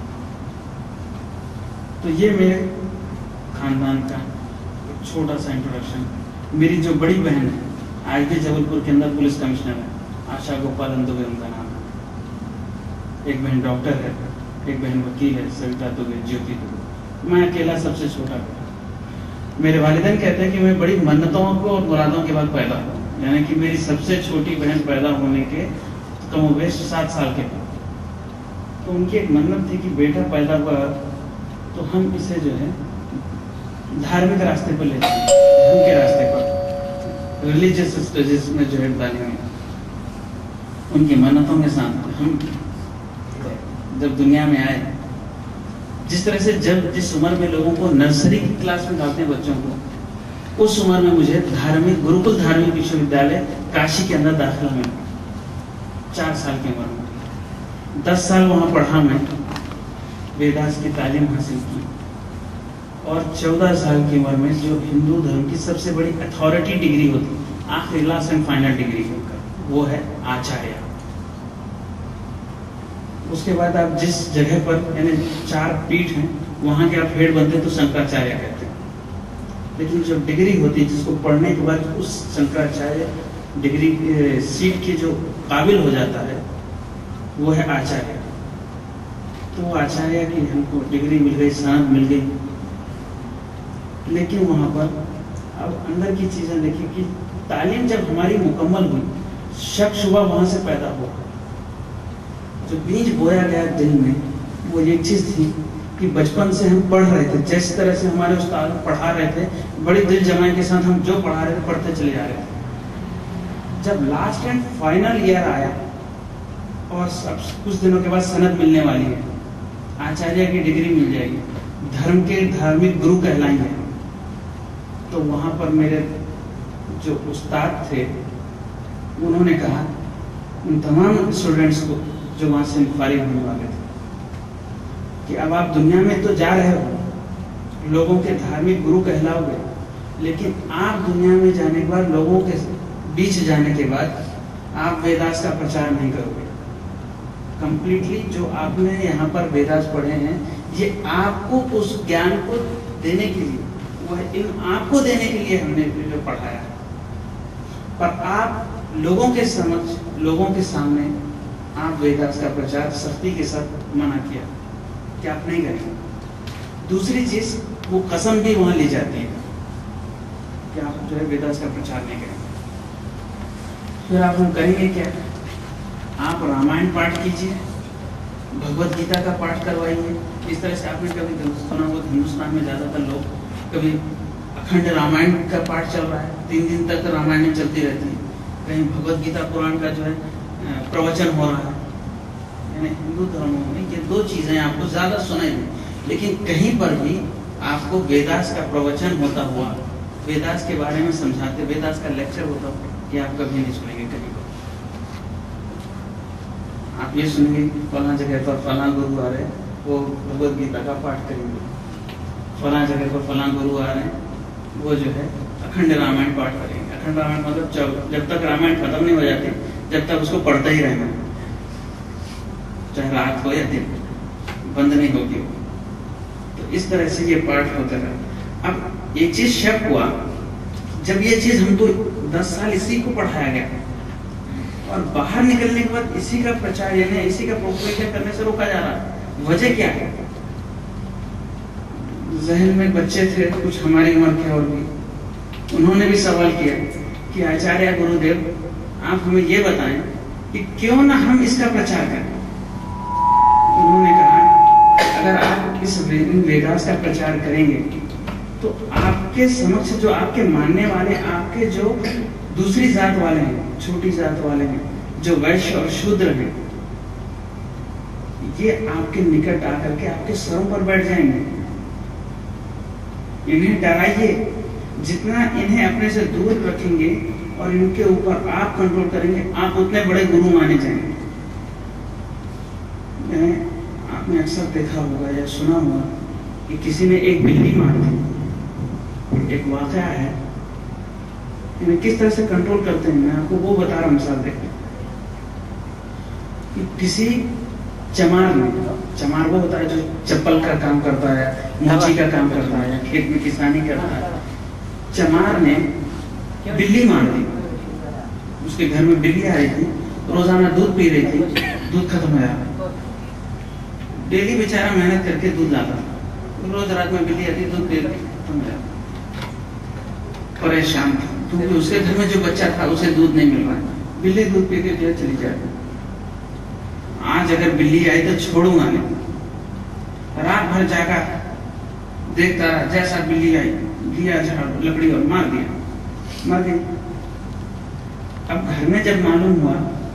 तो ये मेरे खानदान का एक छोटा सा इंट्रोडक्शन। मेरी जो बड़ी बहन है आज भी जबलपुर के अंदर पुलिस कमिश्नर है, आशा गोपाल दुबे उनका नाम है। एक बहन डॉक्टर है, एक बहन वकील है, सविता दुबे, ज्योति दुबे। मैं अकेला सबसे छोटा बेटा। मेरे वालिदैन कहते हैं कि मैं बड़ी मन्नतों को और मुरादों के बाद पैदा हुआ, यानी कि मेरी सबसे छोटी बहन पैदा होने के कमोबेश 7 साल के बाद, तो उनकी एक मन्नत थी कि बेटा पैदा हुआ तो हम इसे जो है धार्मिक रास्ते पर ले जाएंगे, धर्म के रास्ते पर। रिलीजियस स्टडीज में जो है तालीम है, उनकी मन्नतों के साथ हम जब दुनिया में आए, जिस तरह से जिस उम्र में लोगों को नर्सरी की क्लास में डालते हैं बच्चों को, उस उम्र में मुझे गुरुकुल धार्मिक विश्वविद्यालय काशी के अंदर दाखिला मिला। 4 साल की उम्र में 10 साल वहां पढ़ा मैं, वेदास की तालीम हासिल की, और 14 साल की उम्र में जो हिंदू धर्म की सबसे बड़ी अथॉरिटी डिग्री होती, आखिरी लास्ट एंड फाइनल डिग्री होकर, वो है आचार्य। उसके बाद आप जिस जगह पर यानी 4 पीठ हैं वहां के आप हेड बनते हैं तो शंकराचार्य कहते हैं, लेकिन जो डिग्री होती है जिसको पढ़ने के बाद उस शंकराचार्य डिग्री सीट के जो काबिल हो जाता है वो है आचार्य। तो वो आचार्य की हमको डिग्री मिल गई, सनद मिल गई, लेकिन वहां पर अब अंदर की चीजें देखिए कि तालीम जब हमारी मुकम्मल हुई, शक शुबा वहां से पैदा हुआ। जो बीज बोया गया दिल में वो एक चीज थी कि बचपन से हम पढ़ रहे थे, जिस तरह से हमारे उस्ताद पढ़ा रहे थे, बड़ी दिल जमाई के साथ हम जो पढ़ा रहे थे पढ़ते चले जा रहे थे। जब लास्ट एंड फाइनल ईयर आया और अब कुछ दिनों के बाद सनद मिलने वाली है, आचार्य की डिग्री मिल जाएगी, धर्म के धार्मिक गुरु कहलाएंगे, तो वहां पर मेरे जो उस्ताद थे उन्होंने कहा उन तमाम स्टूडेंट्स को जो वहां से फारिग होने वाले थे कि अब आप दुनिया में तो जा रहे हो, लोगों के धार्मिक गुरु कहलाओगे, लेकिन आप दुनिया में जाने के बाद, लोगों के बीच जाने के बाद आप वेदास का प्रचार नहीं करोगे। कंप्लीटली जो आपने यहाँ पर वेदास पढ़े हैं ये आपको उस ज्ञान को देने के लिए, वो है इन आपको देने के लिए हमने जो पढ़ाया, पर आप लोगों के समक्ष, लोगों के सामने आप वेदास का प्रचार सख्ती के साथ मना किया कि आप नहीं करेंगे। दूसरी चीज वो कसम भी वहां ली जाती है कि आप जो है वेदास का प्रचार नहीं करेंगे। फिर आप हम करेंगे क्या? आप रामायण पाठ कीजिए, भगवत गीता का पाठ करवाइए। इस तरह से आपने कभी सुना हो हिंदुस्तान में ज्यादातर लोग, कभी अखंड रामायण का पाठ चल रहा है, 3 दिन तक रामायण चलती रहती है, कहीं भगवत गीता कुरान का जो है प्रवचन हो रहा है। यानी हिंदू धर्मों में ये 2 चीजें आपको ज्यादा सुनाई दें, लेकिन कहीं पर भी आपको वेदास का प्रवचन होता हुआ, वेदास के बारे में समझाते, वेदास का लेक्चर होता हुआ, ये आप कभी नहीं सुनेंगे। कहीं पर आप ये सुनेंगे फला जगह पर फला गुरु आ रहे हैं, वो भगवत गीता का पाठ करेंगे, फला जगह पर फला गुरु आ रहे हैं, वो जो है अखंड रामायण पाठ करेंगे। अखंड रामायण मतलब जब तक रामायण खत्म नहीं हो जाती, जब तक उसको पढ़ते ही रहना, चाहे रात हो या दिन, बंद नहीं होगी वो। तो इस तरह से ये पाठ होता रहा। अब एक चीज शक हुआ, जब ये चीज हमको 10 साल इसी को पढ़ाया गया और बाहर निकलने के बाद इसी का प्रचार यानी इसी का प्रोपगेशन करने से रोका जा रहा है, वजह क्या है? जहन में बच्चे थे कुछ हमारी उम्र के और भी, उन्होंने भी सवाल किया कि आचार्य गुरुदेव आप हमें ये बताएं कि क्यों ना हम इसका प्रचार करें। उन्होंने कहा अगर आप इस वेदास का प्रचार करेंगे तो आपके समक्ष जो आपके मानने वाले, आपके जो दूसरी जात वाले हैं, छोटी जात वाले हैं, जो वैश्य और शूद्र हैं, ये आपके निकट आकर के आपके सरों पर बैठ जाएंगे। इन्हें डराइए, जितना इन्हें अपने से दूर रखेंगे और इनके ऊपर आप कंट्रोल करेंगे, आप उतने बड़े गुरु माने जाएंगे। आपने अक्सर देखा होगा या सुना होगा कि किसी ने एक बिल्ली मार दी। एक वाकया है, इन्हें किस तरह से कंट्रोल करते हैं, मैं आपको वो बता रहा हूँ। मिसाल देखते कि किसी चमार ने, चमार वो होता है जो चप्पल का काम करता है, मोची का काम करता है, खेत में किसानी करता है। चमार ने बिल्ली मार दी। उसके घर में बिल्ली आ रही थी, रोजाना दूध पी रही थी, दूध खत्म हो रहा। डेली बेचारा मेहनत करके दूध लाता था, रोज रात में बिल्ली आती, दूध पी खत्म हो जाता। परेशान था क्योंकि उसके घर में जो बच्चा था उसे दूध नहीं मिल रहा है, बिल्ली दूध पी के जो चली जाती। आज अगर बिल्ली आई तो छोड़ूंगा नहीं। रात भर जागा, देखता रहा, जैसा बिल्ली आई लिया झाड़ लकड़ी और मार दिया, मर गई। अब घर में जब मालूम हुआ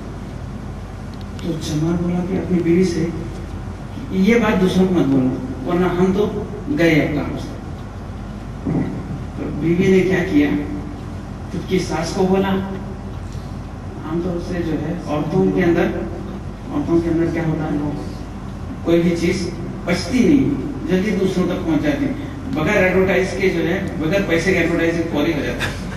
तो चमार बोला कि अपनी बीवी से ये बात दूसरों को मत बोलना, वरना हम तो गए अब काम से। तो बीवी ने क्या किया, खुद की सास को बोला। आमतौर से जो है औरतों के अंदर क्या होता है, कोई भी चीज बचती नहीं, जल्दी दूसरों तक पहुंच जाती, बगैर एडवर्टाइज के जो है, बगैर पैसे के एडवर्टाइजिंग फौरी हो जाता है।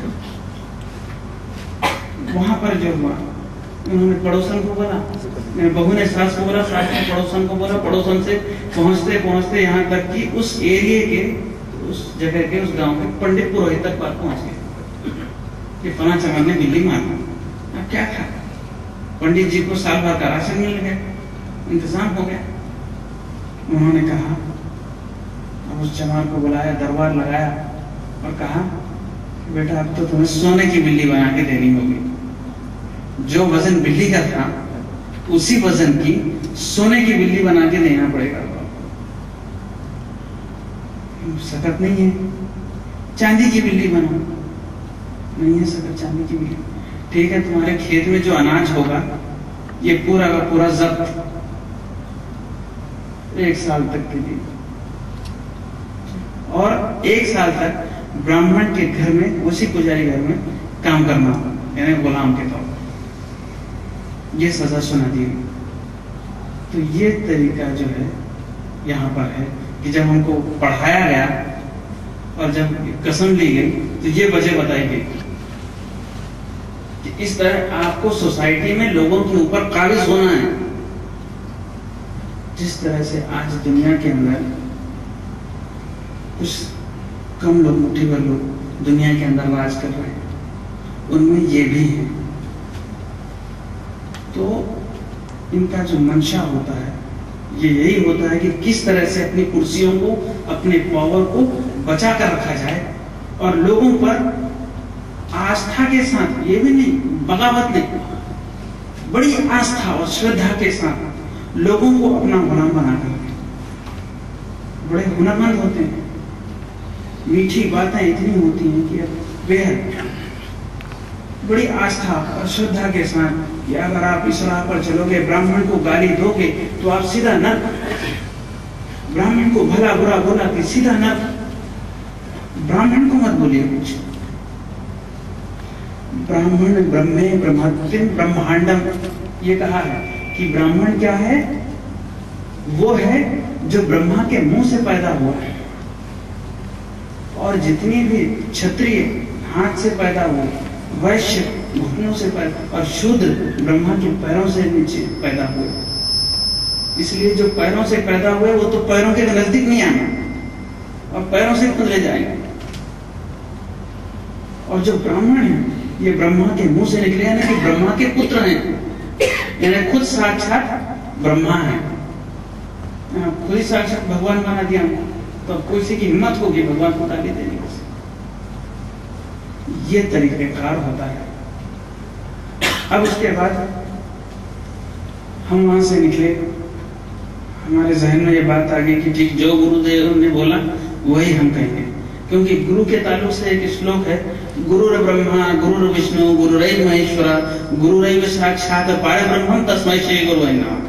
वहां पर जो हुआ, उन्होंने पड़ोसन को बोला, बहू ने सास को बोला, सास ने पड़ोसन को बोला, पड़ोसन से पहुंचते पहुंचते यहाँ तक कि उस एरिया के, उस जगह के, उस गांव के पंडित पुरोहित तक बात पहुंच गई कि फला चमन ने बिल्ली मारा। अब क्या था, पंडित जी को साल भर का राशन मिल गया, इंतजाम हो गया। उन्होंने कहा, अब उस चमार को बुलाया, दरबार लगाया और कहा, बेटा अब तो तुम्हें सोने की बिल्ली बना के देनी होगी। जो वजन बिल्ली का था उसी वजन की सोने की बिल्ली बना के देना पड़ेगा। सकत नहीं है, चांदी की बिल्ली बना, नहीं है सकत चांदी की बिल्ली। ठीक है, तुम्हारे खेत में जो अनाज होगा ये पूरा का पूरा जब्त 1 साल तक के लिए, और 1 साल तक ब्राह्मण के घर में, उसी पुजारी घर में काम करना, यानी गुलाम के तौर पर। ये सजा सुना दी। तो ये तरीका जो है यहाँ पर है कि जब हमको पढ़ाया गया और जब कसम ली गई तो ये वजह बताई गई कि इस तरह आपको सोसाइटी में लोगों के ऊपर काबिज होना है। जिस तरह से आज दुनिया के अंदर कुछ कम लोग, मुट्ठी भर लोग दुनिया के अंदर राज कर रहे हैं, उनमें ये भी है। तो इनका जो मंशा होता है ये यही होता है कि किस तरह से अपनी कुर्सियों को, अपने पावर को बचा कर रखा जाए और लोगों पर आस्था के साथ, ये भी नहीं बगावत नहीं, बड़ी आस्था और श्रद्धा के साथ लोगों को अपना गुलाम बनाकर रखें। बड़े हुनरमंद होते हैं, मीठी बातें इतनी होती हैं कि बेहद बड़ी आस्था और श्रद्धा के साथ कि अगर आप इस राह पर चलोगे, ब्राह्मण को गाली दोगे तो आप सीधा नर्क, ब्राह्मण को भला बुरा बोला कि सीधा नर्क, ब्राह्मण को मत बोलिए कुछ। ब्राह्मण ब्रह्मे ब्रह्मत्तिम ब्रह्मांडम, ये कहा है कि ब्राह्मण क्या है, वो है जो ब्रह्मा के मुंह से पैदा हुआ है, और जितनी भी क्षत्रिय हाथ से पैदा हुए, वैश्य घुटनों से पैदा, और शूद्र ब्रह्मा के पैरों से नीचे पैदा हुए। इसलिए जो पैरों से पैदा हुए वो तो पैरों के नजदीक नहीं आना, और पैरों से खुद ले जाएंगे। और जो ब्राह्मण है ये ब्रह्मा के मुंह से निकले, यानी कि ब्रह्मा के पुत्र हैं, यानी खुद साक्षात ब्रह्मा है, खुद ही साक्षात भगवान बना दिया हमको। तो किसी की हिम्मत होगी भगवान को गाली देने की? ये तरीकेकार होता है। अब उसके बाद हम वहां से निकले, हमारे जहन में ये बात आ गई कि ठीक जो गुरुदेव ने बोला वही हम कहेंगे, क्योंकि गुरु के ताल्लुक से एक श्लोक है, गुरुर ब्रह्मा गुरुर विष्णु गुरुरैव महेश्वरा गुरुरैव साक्षात परब्रह्मं तस्मै श्री गुरुवे नमः।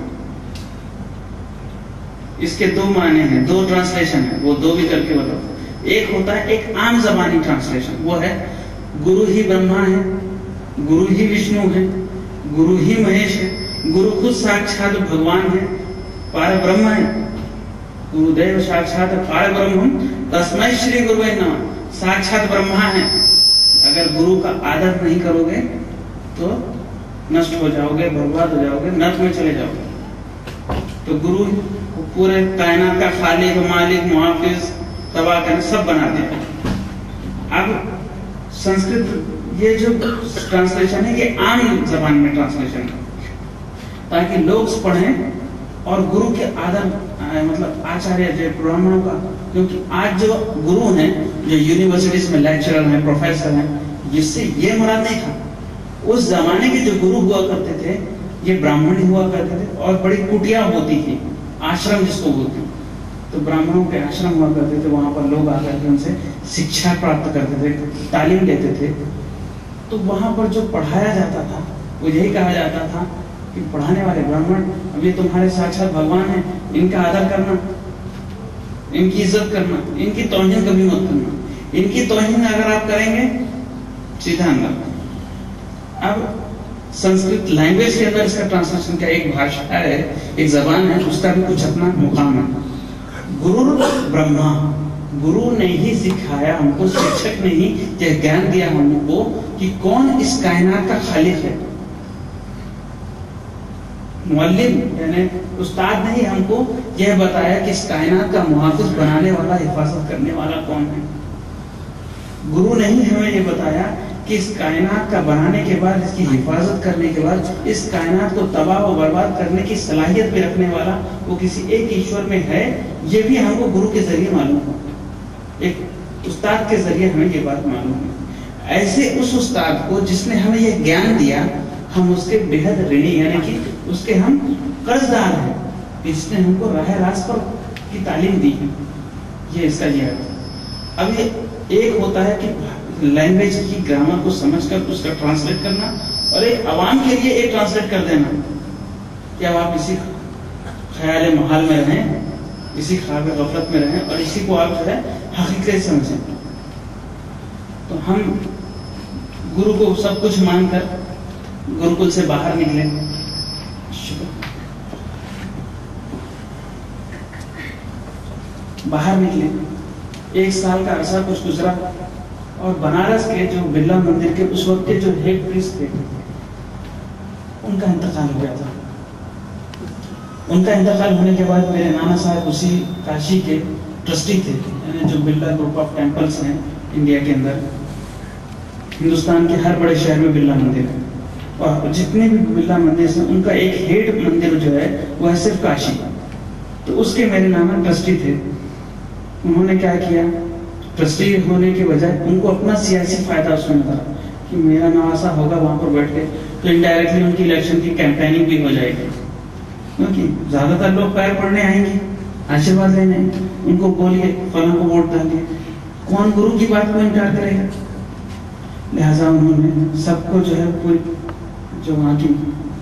इसके 2 माने हैं, 2 ट्रांसलेशन है, वो 2 भी करके बताओ। एक होता है एक आम जबानी ट्रांसलेशन, वो है गुरु ही ब्रह्मा है, गुरु ही विष्णु है, गुरु ही महेश है, गुरु खुद साक्षात भगवान है, परब्रह्म है, गुरुदेव साक्षात परब्रह्म तस्मै श्री गुरुवे नमः, साक्षात ब्रह्मा है। अगर गुरु का आदर नहीं करोगे तो नष्ट हो जाओगे, बर्बाद हो जाओगे, नरक में चले जाओगे। तो गुरु पूरे कायनात का खालिक, मालिक, मुहाफिज, तबाह करने सब बना दिया। अब संस्कृत ये जो ट्रांसलेशन है ये आम जबान में ट्रांसलेशन है, ताकि लोग पढ़ें और गुरु के आदर, मतलब आचार्य जो ब्राह्मणों का, क्योंकि आज जो गुरु हैं, जो यूनिवर्सिटीज में लेक्चरर हैं, प्रोफेसर हैं, जिससे ये मुराद नहीं था। उस जमाने के जो गुरु हुआ करते थे ये ब्राह्मण ही हुआ करते थे, और बड़ी कुटिया होती थी, आश्रम जिसको बोलते हैं। तो ब्राह्मणों के आश्रम हुआ करते थे, वहां पर लोग आकर के उनसे शिक्षा प्राप्त करते थे, तालीम लेते थे। तो वहां पर जो पढ़ाया जाता था वो यही कहा जाता था कि पढ़ाने वाले ब्राह्मण, अब ये तुम्हारे साक्षात भगवान हैं, इनका आदर करना, इनकी इज्जत करना, इनकी तौहीन कभी मत करना। इनकी तौहीन अगर आप करेंगे सीधा अंदर। अब संस्कृत लैंग्वेज के अंदर इसका ट्रांसलेशन का एक भाषा है, एक जबान है, उसका भी कुछ अपना मुकाम है। गुरु ब्रह्मा, गुरु ने ही सिखाया हमको, शिक्षक ने ही यह ज्ञान दिया हमको कि कौन इस कायनात का खालिक है। मुअल्लिम यानी उस्ताद ने ही हमको यह बताया कि इस कायनात का मुहाफिज, बनाने वाला, हिफाजत करने वाला कौन है। गुरु ने ही हमें यह बताया कि इस कायनात का बनाने के बाद, इसकी हिफाजत करने के बाद, इस कायनात को तबाह और बर्बाद करने की सलाहियत भी रखने वाला वो किसी एक ईश्वर में है। ये भी हमको गुरु के जरिए मालूम है, एक उस्ताद के जरिए हमें ये बात मालूम है। ऐसे उस उस्ताद को जिसने हमें यह ज्ञान दिया, हम उसके बेहद ऋणी यानी कि उसके हम कर्जदार हैं, जिसने हमको राह रास्त पर की तालीम दी है। ये इसका ये है। अब ये एक होता है कि लैंग्वेज की ग्रामर को समझकर उसका ट्रांसलेट करना, और एक आवाम के लिए एक ट्रांसलेट कर देना कि अब आप इसी ख्याल महल में रहें, इसी ख्वाब गफलत में रहें और इसी को आप जो है हकीकत समझें। तो हम गुरु को सब कुछ मानकर गुरुकुल से बाहर निकले। बाहर निकले, 1 साल का अरसा कुछ गुजरा, और बनारस के जो बिरला मंदिर के उस वक्त के जो हेड प्रीस्ट थे, उनका इंतकाल हो गया था। उनका इंतकाल होने के बाद मेरे नाना साहब उसी काशी के ट्रस्टी थे, यानी जो बिरला ग्रुप ऑफ टेम्पल्स हैं इंडिया के अंदर। हिंदुस्तान के हर बड़े शहर में बिरला मंदिर है, और जितने भी बिरला मंदिर हैं उनका एक हेड मंदिर जो है वह है सिर्फ काशी। तो उसके मेरे नाना ट्रस्टी थे। उन्होंने क्या किया, ट्रस्टी होने के बजाय उनको अपना सियासी फायदा उसमें था कि मेरा नवासा होगा वहां पर बैठ के, तो इनडायरेक्टली उनकी इलेक्शन की कैंपेनिंग भी हो जाएगी, क्योंकि ज्यादातर लोग पैर पड़ने आएंगे, आशीर्वाद लेने, उनको बोलिए फलां को वोट डालिए, कौन गुरु की बात को इनकार करेगा। लिहाजा उन्होंने सबको जो है पूरी जो वहाँ की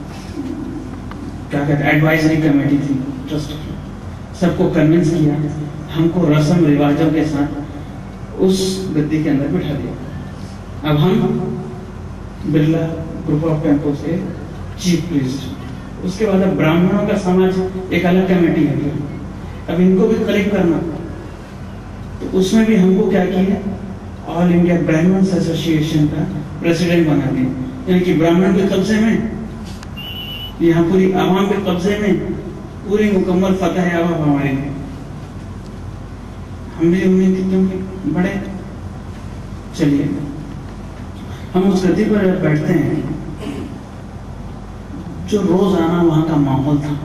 क्या कहते एडवाइजरी कमेटी थी ट्रस्ट की, सबको कन्विंस किया, हमको रस्म रिवाजों के साथ उस गद्दी के अंदर बिठा दिया। अब हम बिरला ग्रुप ऑफ टेम्पल्स के चीफ प्रीस्ट। उसके बाद अब ब्राह्मणों का समाज एक अलग कमेटी है, फिर अब इनको भी कलेक्ट करना। तो उसमें भी हमको क्या किया, ऑल इंडिया ब्राह्मण्स एसोसिएशन का प्रेसिडेंट बना दिया, यानी कि ब्राह्मण के कब्जे में, यहाँ पूरी आवाम के कब्जे में, पूरी मुकम्मल फतह है आवाम हमारी। हम भी उम्मीद की क्योंकि बड़े, चलिए हम उस गद्दी पर बैठते हैं। जो रोजाना वहां का माहौल था,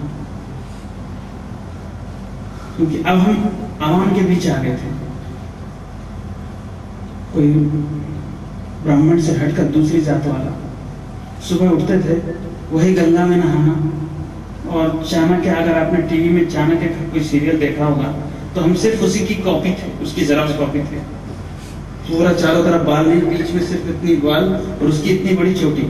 क्योंकि अब हम आवाम के बीच आ गए थे, कोई ब्राह्मण से हटकर दूसरी जात वाला सुबह उठते थे, वही गंगा में नहाना, और चाणक्य, अगर आपने टीवी में चाणक्य का कोई सीरियल देखा होगा तो हम सिर्फ उसी की कॉपी थे, उसकी जेरॉक्स कॉपी थे। पूरा चारों तरफ बाल नहीं, बीच में सिर्फ इतनी बाल और उसकी इतनी बड़ी चोटी।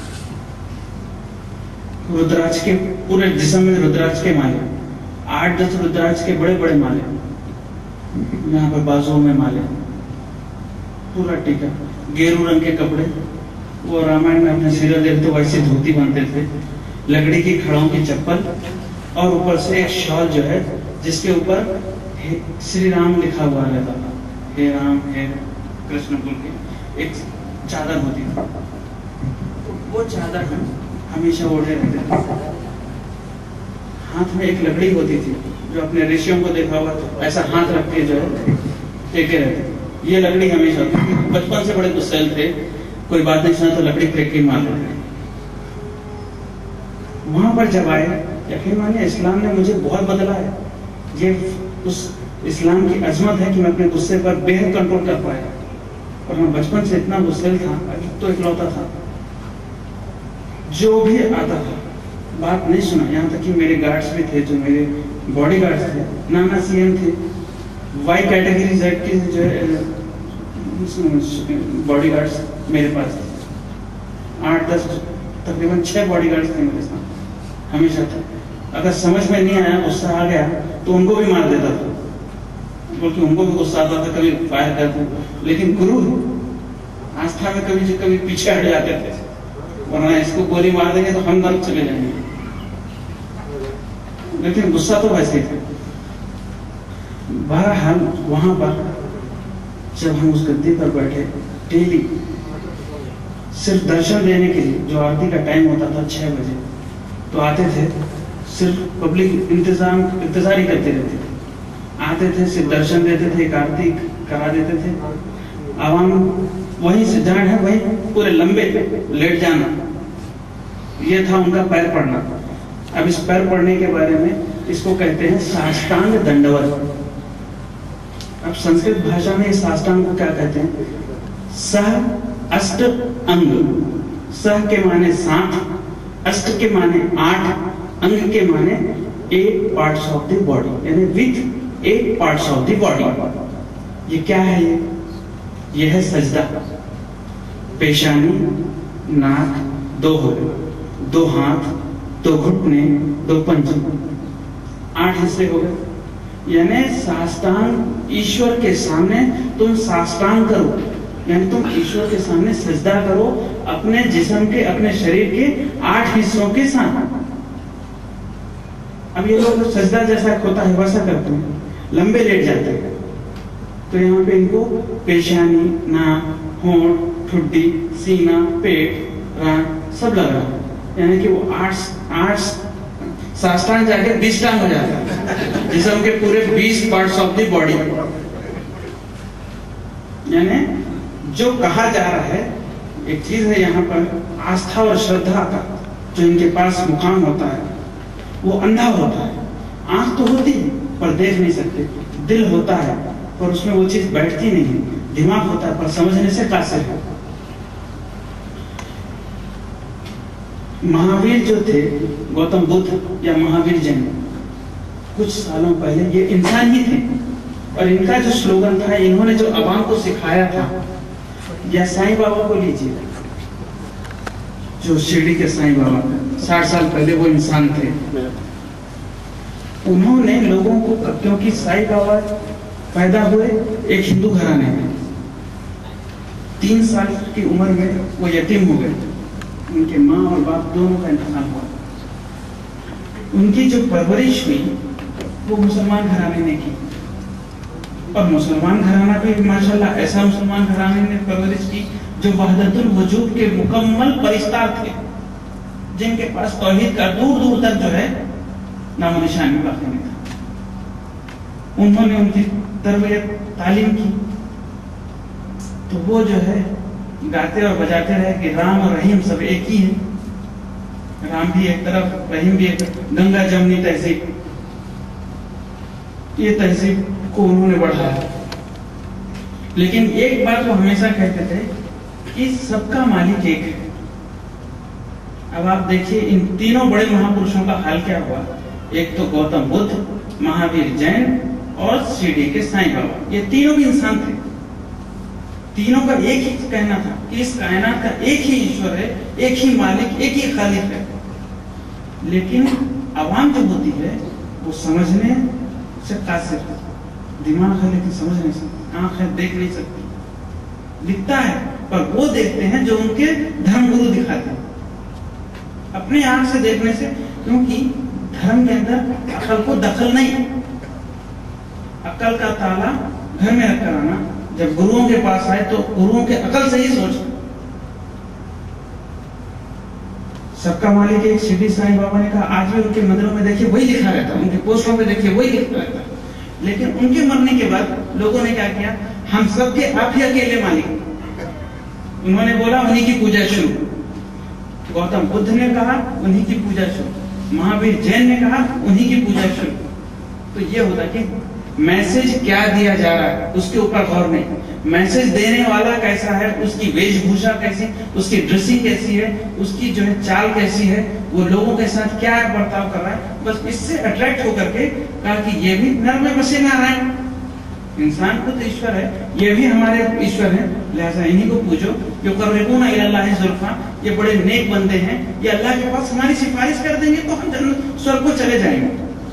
रुद्राक्ष के पूरे जिस्म में रुद्राक्ष के माले, 8-10 रुद्राक्ष के बड़े बड़े माले, यहाँ पर बाजुओं में माले, पूरा टीका, गेरू रंग के कपड़े। वो रामायण में अपने सीरियल देखते तो वैसे धोती बांधते थे, लकड़ी की खड़ों की चप्पल, और ऊपर से एक शॉल जो है जिसके ऊपर श्री राम लिखा हुआ रहता था, हे राम हे कृष्ण बोल के एक चादर होती थी। तो वो चादर हम हमेशा ओढ़े रहते थे। हाथ में एक लकड़ी होती थी, जो अपने ऋषियों को देखा हुआ ऐसा हाथ रख के जो है टेके रहते। ये लकड़ी हमेशा, बचपन से बड़े गुस्सैल थे, कोई बात नहीं सुना तो लकड़ी फेंक के मार देते। वहां पर जब आए, यकीन मानिए इस्लाम ने मुझे बहुत बदला है। ये उस इस्लाम की अजमत है कि मैं अपने गुस्से पर बेहद कंट्रोल कर पाया। और मैं बचपन से इतना गुस्सेल था, तो इकलौता था, जो भी आता था बात नहीं सुना। यहाँ तक कि मेरे गार्ड्स भी थे, जो मेरे बॉडी गार्ड्स थे, नाना सीएम थे, वाई कैटेगरी जेड के जो बॉडी गार्ड्स मेरे पास थे। 8-10 तकरीबन 6 बॉडीगार्ड्स थे मेरे साथ, हमेशा था। अगर समझ में नहीं आया, गुस्सा आ गया तो उनको भी मार देता था, क्योंकि उनको भी गुस्सा आता था, कभी फायर करते। लेकिन गुरु आस्था में कभी पीछे हट जाते थे, वरना इसको गोली मार देंगे तो हम दर्द चले जाएंगे। लेकिन गुस्सा तो वैसे था। बहरहाल वहां पर जब हम उस गद्दी पर बैठे, डेली सिर्फ दर्शन देने के लिए, जो आरती का टाइम होता था 6 बजे, तो आते थे, सिर्फ पब्लिक इंतजार ही करते रहते थे। आते थे, सिर्फ दर्शन देते थे, एक आरती करा देते थे। आवाम वहीं से जहाँ है वहीं पूरे लंबे लेट जाना, ये था उनका पैर पड़ना। अब इस पैर पड़ने के बारे में इसको कहते हैं साष्टांग दंडवत। अब संस्कृत भाषा में इस साष्टांग को क्या कहते हैं? सह अष्ट अंग। सह के माने 7, अष्ट के माने 8, अंग के माने 8 पार्ट्स ऑफ द बॉडी, यानी with 8 parts of the body. ये क्या है? ये है सजदा। पेशानी, नाक, 2 हाथ, 2 घुटने, 2 पंजे, 8 हिस्से हो गए। यानी साष्टांग, ईश्वर के सामने तुम साष्टांग करो, यानी तुम ईश्वर के सामने सजदा करो अपने जिस्म के, अपने शरीर के 8 हिस्सों के साथ। अब ये लोग सजदा जैसा होता है वैसा करते हैं, लंबे लेट जाते हैं। तो यहाँ पे इनको पेशानी, नाक, होंठ, ठुड्डी, सीना, पेट, रान सब लग रहा है, यानी कि वो 8 साष्टांग जाके 20 टांग हो जाता है, जिसम के पूरे 20 पार्ट्स ऑफ द बॉडी। यानी जो कहा जा रहा है, एक चीज है यहाँ पर, आस्था और श्रद्धा का जो इनके पास मुकाम होता है वो अंधा होता है। आंख तो होती है पर देख नहीं सकते, दिल होता है पर उसमें वो चीज बैठती नहीं है, दिमाग होता है पर समझने से कासिर है। महावीर जो थे, गौतम बुद्ध या महावीर जैन, कुछ सालों पहले ये इंसान ही थे, और इनका जो स्लोगन था, इन्होंने जो अवाम को सिखाया था, या साईं बाबा को लीजिए, जो शिरडी के साईं बाबा 60 साल पहले वो इंसान थे। उन्होंने लोगों को, क्योंकि साईं बाबा पैदा हुए एक हिंदू घराने में, 3 साल की उम्र में वो यतीम हो गए, उनके माँ और बाप दोनों का इंतकाल हुआ। उनकी जो परवरिश हुई वो मुसलमान घराने ने की, और मुसलमान घराना भी माशाल्लाह ऐसा मुसलमान घराने ने परवरिश की जो वहदतुल वजूद के मुकम्मल परिस्तार थे, जिनके पास तौहीद का दूर दूर तक जो है नामो निशान भी बाकी नहीं था। उन्होंने उनकी तरबियत तालीम की, तो वो जो है गाते और बजाते रहे कि राम और रहीम सब एक ही है, राम भी एक तरफ, रहीम भी एक, गंगा जमनी तहजीब, ये तहजीब को उन्होंने बढ़ाया। लेकिन एक बात वो हमेशा कहते थे कि सबका मालिक एक है। अब आप देखिए इन तीनों बड़े महापुरुषों का हाल क्या हुआ। एक तो गौतम बुद्ध, महावीर जैन और शिरडी के साईं बाबा, ये तीनों भी इंसान थे। तीनों का एक ही कहना था कि इस कायनात का एक ही ईश्वर है, एक ही मालिक, एक ही खालिक है। लेकिन आवाम जो होती है वो समझने से कासिर है, दिमाग है लेकिन समझ नहीं सकती, आंख है देख नहीं सकती, दिखता है पर वो देखते हैं जो उनके धर्मगुरु दिखाते हैं, अपने आंख से देखने से, क्योंकि धर्म के अंदर अकल को दखल नहीं। अकल का ताला घर में रख कर आना, जब गुरुओं के पास आए तो गुरुओं के अकल से ही सोच। सबका मालिक एक शिरडी साईं बाबा ने कहा, आज भी उनके मंदिरों में देखिए वही लिखा रहता, उनके पोस्टरों में देखिए वही लिखा रहता। लेकिन उनके मरने के बाद लोगों ने क्या किया, हम सबके आप ही अकेले मालिक। उन्होंने बोला उन्हीं की पूजा शुरू, गौतम बुद्ध ने कहा उन्हीं की पूजा शुरू, महावीर जैन ने कहा उन्हीं की पूजा शुरू। तो ये होता कि मैसेज क्या दिया जा रहा है उसके ऊपर गौर नहीं, मैसेज देने वाला कैसा है, उसकी वेशभूषा कैसी, उसकी ड्रेसिंग कैसी है, उसकी जो है चाल कैसी है, वो लोगों के साथ क्या बर्ताव कर रहा है, बस इससे अट्रैक्ट होकर के कहा कि ये भी नर में बसे नारायण, इंसान खुद ईश्वर है, ये भी हमारे ईश्वर है, लिहाजा इन्हीं को पूजो। जो कर्रिबूना इलल्लाहि ज़ुल्फा, ये बड़े नेक बंदे हैं, ये अल्लाह के पास हमारी सिफारिश कर देंगे तो हम स्वर्ग को चले जाएंगे।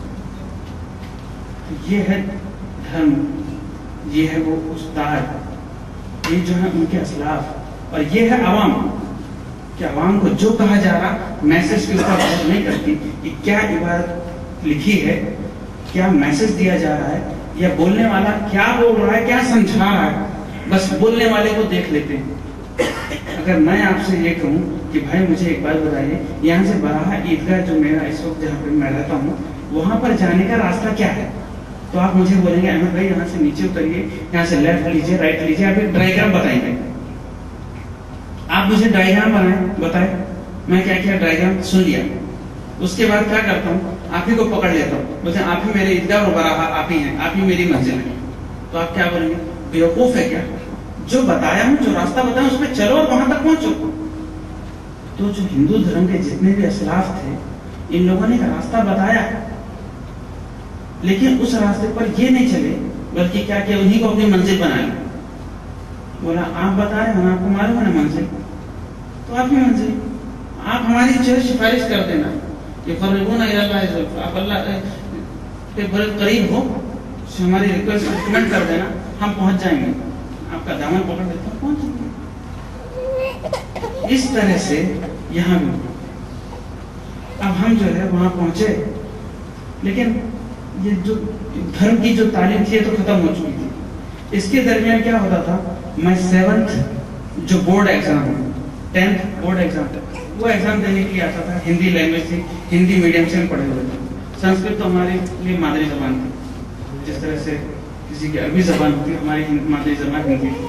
तो ये है धर्म, ये है वो उस्ताद, ये जो है उनके असलाफ, और ये है अवाम कि अवाम को जो कहा जा रहा मैसेज के ऊपर गौर नहीं करती कि क्या इबादत लिखी है, क्या मैसेज दिया जा रहा है, या बोलने वाला क्या बोल रहा है, क्या समझा रहा है, बस बोलने वाले को देख लेते हैं। अगर मैं आपसे ये कहूँ कि भाई मुझे एक बात बताइए, यहाँ से बराहा ईदगाह जो मेरा इस वक्त जहाँ पे मैं रहता हूँ वहां पर जाने का रास्ता क्या है, तो आप मुझे बोलेंगे अहमद भाई यहाँ से नीचे उतरिए, यहाँ से लेफ्ट लीजिए, राइट लीजिए, आप एक डायग्राम बताएंगे। आप मुझे डायग्राम बताए, मैं क्या किया, डायग्राम सुन लिया, उसके बाद क्या करता हूँ, आप ही को पकड़ लेता हूँ, बोलते आप ही मेरे ईदगाह और बराहा आप ही हैं, आप ही मेरी मंजिल है। तो आप क्या बोलेंगे, बेवकूफ है क्या, जो बताया हूँ, जो रास्ता बताया उस पर चलो और वहां तक पहुंचो। तो जो हिंदू धर्म के जितने भी असलाफ थे, इन लोगों ने एक रास्ता बताया, लेकिन उस रास्ते पर ये नहीं चले, बल्कि क्या किया, उन्हीं को अपनी मंजिल बना ली। बोला आप बता रहे हैं, आपको मालूम है ना मंजिल, तो आपकी मंजिल, आप हमारी जो है सिफारिश कर देना, ये आप अल्लाह के बड़े करीब हो, हमारी रिक्वेस्ट कमेंट कर देना, हम पहुंच जाएंगे, आपका दामन पकड़ देते हैं, पहुंच जाएंगे। इस तरह से यहाँ भी अब हम जो है वहां पहुंचे, लेकिन ये जो धर्म की जो तालीम थी तो खत्म हो चुकी थी। इसके दरमियान क्या होता था, मैं 7th जो बोर्ड एग्जाम है, 10th बोर्ड एग्जाम था, वो एग्जाम देने के लिए आता था। हिंदी लैंग्वेज थी, हिंदी मीडियम से हम पढ़े हुए थे, संस्कृत तो हमारे लिए मादरी जबान थी, जिस तरह से किसी की अरबी जबान होती है, हमारी मादरी जबान हिंदी थी।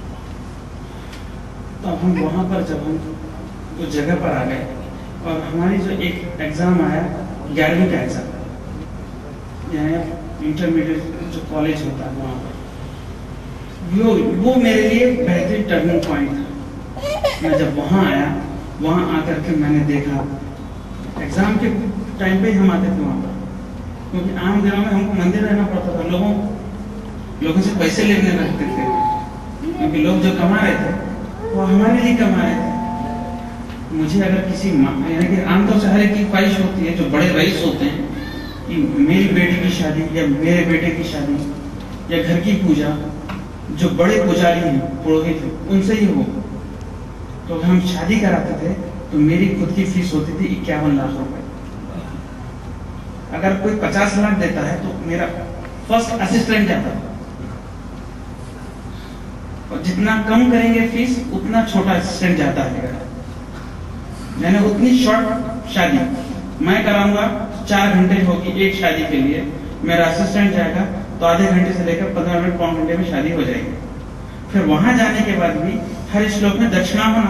तो हम वहां पर जब हम उस जगह पर आ गए और हमारी जो एक एग्जाम आया 11वीं का एग्जाम, इंटरमीडिएट जो कॉलेज होता है वहां पर, वो मेरे लिए बेहतरीन टर्निंग पॉइंट था। मैं जब वहां आया, वहां आकर के मैंने देखा, एग्जाम के टाइम पे हम आते थे वहां पर, क्योंकि आम दिनों में हमको मंदिर रहना पड़ता था, लोगों से पैसे लेने रखते थे, क्योंकि लोग जो कमा रहे थे वो हमारे लिए कमा रहे थे। मुझे अगर किसी यानी कि आमतौर से हर एक की ख्वाहिश होती है, जो बड़े रईस होते हैं, कि मेरी बेटी की शादी या मेरे बेटे की शादी या घर की पूजा, जो बड़े पुजारी हैं, पुरोहित हैं, उनसे ही हो। तो हम शादी कराते थे तो मेरी खुद की फीस होती थी 51 लाख रुपए। अगर कोई 50 लाख देता है तो मेरा फर्स्ट असिस्टेंट जाता था, और जितना कम करेंगे फीस उतना छोटा असिस्टेंट जाता है। मैंने उतनी शॉर्ट शादी मैं कराऊंगा, 4 घंटे होगी एक शादी के लिए, मेरा असिस्टेंट जाएगा तो आधे घंटे से लेकर 15 मिनट, पौन घंटे में शादी हो जाएगी। फिर वहां जाने के बाद भी हर श्लोक में दक्षिणा होना,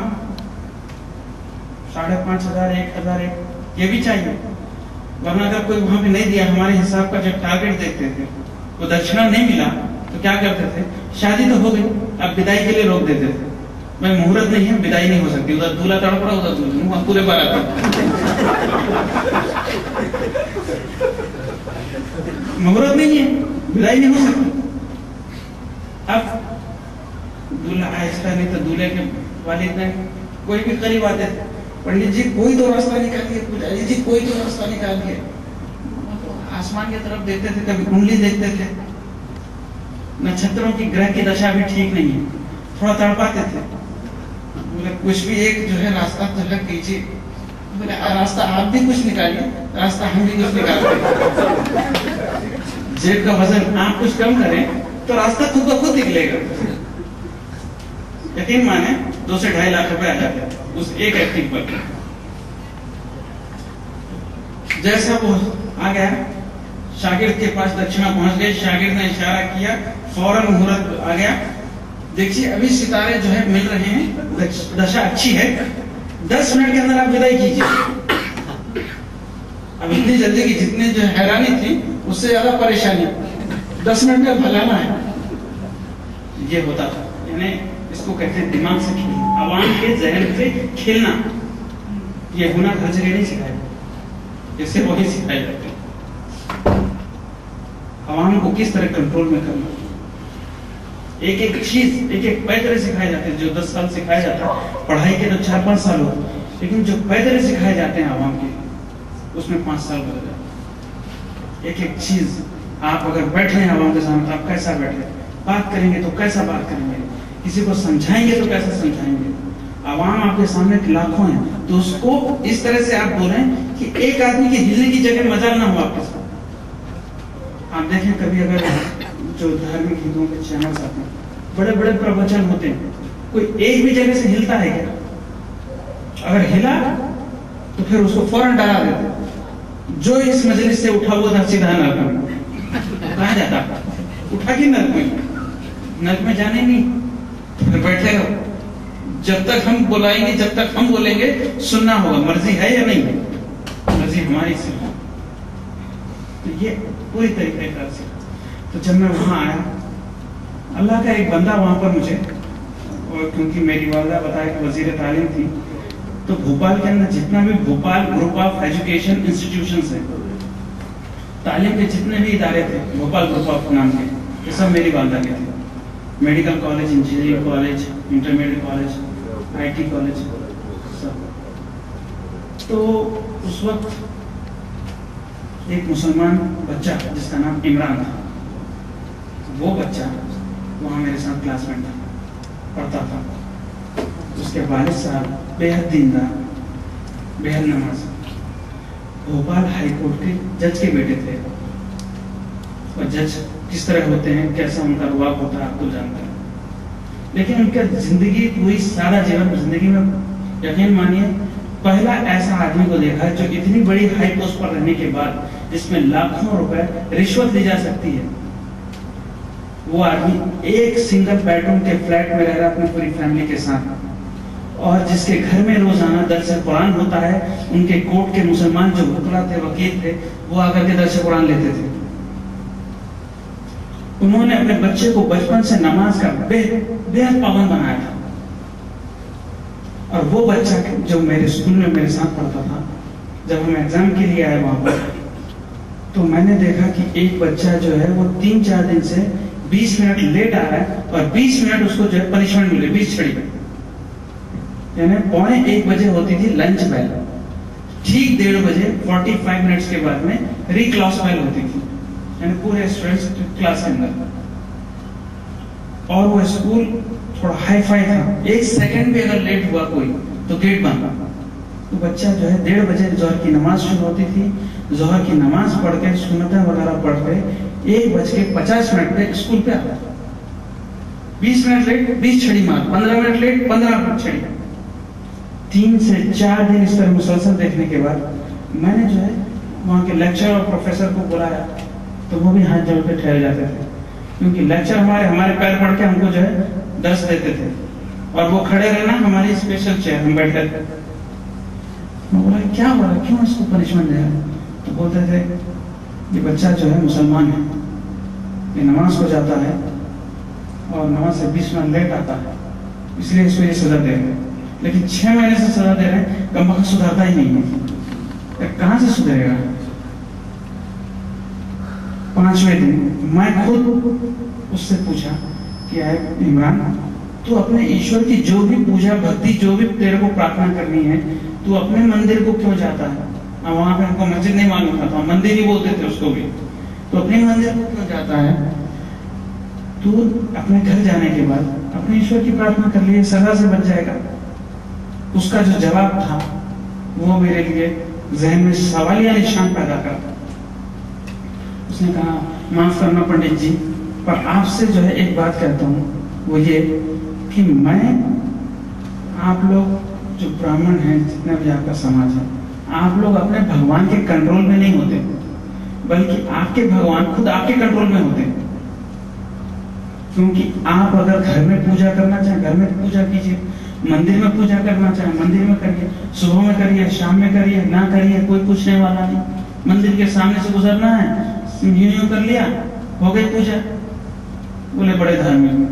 5,500, 1,000 ये भी चाहिए, वरना अगर कोई वहां पे नहीं दिया, हमारे हिसाब का जब टारगेट देखते थे, वो दक्षिणा नहीं मिला तो क्या करते थे, शादी तो हो गई, अब विदाई के लिए रोक देते थे। मैं मुहूर्त नहीं है, विदाई नहीं हो सकती, उधर दूल्हा तड़पड़ा, उधर दूल्हा, पूरे बारात मुहूर्त नहीं है, विदाई नहीं हो सकती। अब दूल्हा आहिस्ता नहीं तो दूल्हे के वालिद ने कोई भी करीब आते थे, पंडित जी कोई तो रास्ता निकालिए, पुजारी जी कोई तो रास्ता निकालिए। आसमान की तरफ देखते थे, कभी कुंडली देखते थे, नक्षत्रों की ग्रह की दशा भी ठीक नहीं है, थोड़ा तड़पाते थे, बोले कुछ भी एक जो है रास्ता तो है कीजिए, बोले रास्ता आप भी कुछ निकालिए, रास्ता हम भी कुछ निकालते। जेब का वजन आप कुछ कम करें तो रास्ता खुद ब खुद निकलेगा। यकीन माने 2 से 2.5 लाख रुपए आ जाते उस एक एक्टिंग पर। जैसा वो आ गया, शागिर्द के पास दक्षिणा पहुंच गई, शागिर्द ने इशारा किया, फौरन मुहूर्त आ गया। देखिए अभी सितारे जो है मिल रहे हैं, दशा अच्छी है, 10 मिनट के अंदर आप विदाई कीजिए। अब इतनी जल्दी की जितनी जो हैरानी थी उससे ज्यादा परेशानी, 10 मिनट में भलाना है, ये होता था। यानी इसको कहते हैं दिमाग से खेलना, आवाम के जहन से खेलना। ये हुनर हर जगह नहीं सिखाया, इससे वही सिखाया जाता है, आवाम को किस तरह कंट्रोल में करना। एक एक चीज एक एक पैदल सिखाए जाते हैं। जो 10 साल सिखाया जाता है पढ़ाई के तो 4-5 साल हो, लेकिन जो पैदल सिखाए जाते हैं आवाम के उसमें 5 साल लग जाते। एक एक चीज आप अगर बैठे हैं आवाम के सामने तो आप कैसा बैठे, बात करेंगे तो कैसा बात करेंगे, किसी को समझाएंगे तो कैसा समझाएंगे। आवाम आपके सामने लाखों है तो उसको इस तरह से आप बोलें कि एक आदमी की हिलने की जगह मजाल ना हो आपके साथ। आप देखें कभी अगर जो धार्मिक हिंदुओं के चैनल्स आते हैं, बड़े बड़े प्रवचन होते हैं, कोई एक भी जगह से हिलता है क्या? अगर हिला तो फिर उसको फौरन डरा देते, जो इस मजलिस से उठा वो था सीधा नरक में। कहा जाता उठा कि नरक में? नरक में जाने नहीं तो फिर बैठे रहो, जब तक हम बुलाएंगे, जब तक हम बोलेंगे सुनना होगा। मर्जी है या नहीं? मर्जी हमारी से हो। तो ये पूरी तरीके से। तो जब मैं वहां आया, अल्लाह का एक बंदा वहां पर मुझे, और क्योंकि मेरी वालिदा बताया कि वजीर तालीम थी, तो भोपाल के अंदर जितना भी Bhopal group of education institutions है, तालीम के जितने भी इदारे थे भोपाल ग्रुप ऑफ नाम के, ये सब मेरी वालिदा के थे। Medical college, engineering college, intermediate college, IT college सब। तो उस वक्त एक मुसलमान बच्चा जिसका नाम इमरान था, वो बच्चा वहाँ मेरे साथ क्लासमेट था, पढ़ता था। उसके वालिद साहब बेहद दीनदार, बेहद नमाज, भोपाल हाई कोर्ट के जज के बेटे थे। और जज किस तरह होते हैं, कैसा उनका रुआब होता है, आप तो जानते हैं। लेकिन उनका जिंदगी पूरी सारा जीवन जिंदगी में, यकीन मानिए, पहला ऐसा आदमी को देखा है जो इतनी बड़ी हाई पोस्ट पर रहने के बाद जिसमें लाखों रुपए रिश्वत ली जा सकती है, वो आदमी एक सिंगल बेडरूम के फ्लैट में रह रहा अपनी पूरी फैमिली के साथ, और जिसके घर में रोजाना दर्स कुरान होता है। उनके कोर्ट के मुसलमान जो वकील थे, वकील थे, वो आकर के दर्स कुरान लेते थे। उन्होंने अपने बच्चे को बचपन से नमाज का बेहद पाबंद बनाया था। और वो बच्चा जो मेरे स्कूल में मेरे साथ पढ़ता था, जब हम एग्जाम के लिए आए वहां पर, तो मैंने देखा कि एक बच्चा जो है वो 3-4 दिन से 20 मिनट लेट आ रहा है, और 20 मिनट उसको जो है पनिशमेंट मिले, 20 छड़ी में। यानी 12:45 बजे होती थी लंच बेल, ठीक 1:30 बजे 45 मिनट्स के बाद में रिक्लास बेल होती थी, यानी पूरे स्टूडेंट्स क्लास के अंदर। और वो स्कूल थोड़ा हाई फाई था, 1 सेकंड भी अगर लेट हुआ कोई तो गेट बंद। तो बच्चा जो है 1:30 बजे जोहर की नमाज शुरू होती थी, जोहर की नमाज पढ़ के सुन्नतें वगैरह पढ़ के 1:50 पे स्कूल पे आता। 20 मिनट लेट 20 छड़ी मार, 15 मिनट लेट 15 मिनट छड़ी। 3 से 4 दिन इस तरह मुसलसल देखने के बाद मैंने जो है वहाँ के लेक्चर और प्रोफेसर को बुलाया, तो वो भी हाथ जोड़ के ठहर जाते थे, क्योंकि लेक्चर हमारे पैर पड़ के हमको जो है दर्स देते थे, और वो खड़े रहना हमारी स्पेशल चेयर, हम बैठे थे। मैं बोला क्या हो रहा, क्यों इसको पनिशमेंट दे रहा है? तो बोलते थे ये बच्चा जो है मुसलमान है, ये नमाज को जाता है और नमाज से 20 मिनट लेट आता है, इसलिए इसको ये सजा दे रहे हैं। लेकिन 6 महीने से सजा दे रहे हैं, कम वक्त सुधरता ही नहीं है, कहां से सुधरेगा? 5वें दिन मैं खुद उससे पूछा कि इमरान, तू अपने ईश्वर की जो भी पूजा भक्ति, जो भी तेरे को प्रार्थना करनी है, तू अपने मंदिर को क्यों जाता है? वहां पे हमको मस्जिद नहीं मालूम था, तो मंदिर ही बोलते थे उसको भी। तो अपने मंदिर को क्यों जाता है? तू अपने घर जाने के बाद अपने ईश्वर की प्रार्थना कर लिए, सजा से बच जाएगा। उसका जो जवाब था वो मेरे लिए जहन में सवालिया निशान पैदा करता। उसने कहा माफ करना पंडित जी, पर आपसे जो है एक बात कहता हूँ, वो ये कि मैं, आप लोग जो ब्राह्मण हैं, जितना भी आपका समाज है, आप लोग अपने भगवान के कंट्रोल में नहीं होते, बल्कि आपके भगवान खुद आपके कंट्रोल में होते हैं। क्योंकि आप अगर घर में पूजा करना चाहें, घर में पूजा कीजिए, मंदिर में पूजा करना चाहें, मंदिर में करिए, सुबह में करिए, शाम में करिए, ना करिए, कोई पूछने वाला नहीं। मंदिर के सामने से गुजरना है, यूं कर लिया, हो गई पूजा, बोले बड़े धार्मिक।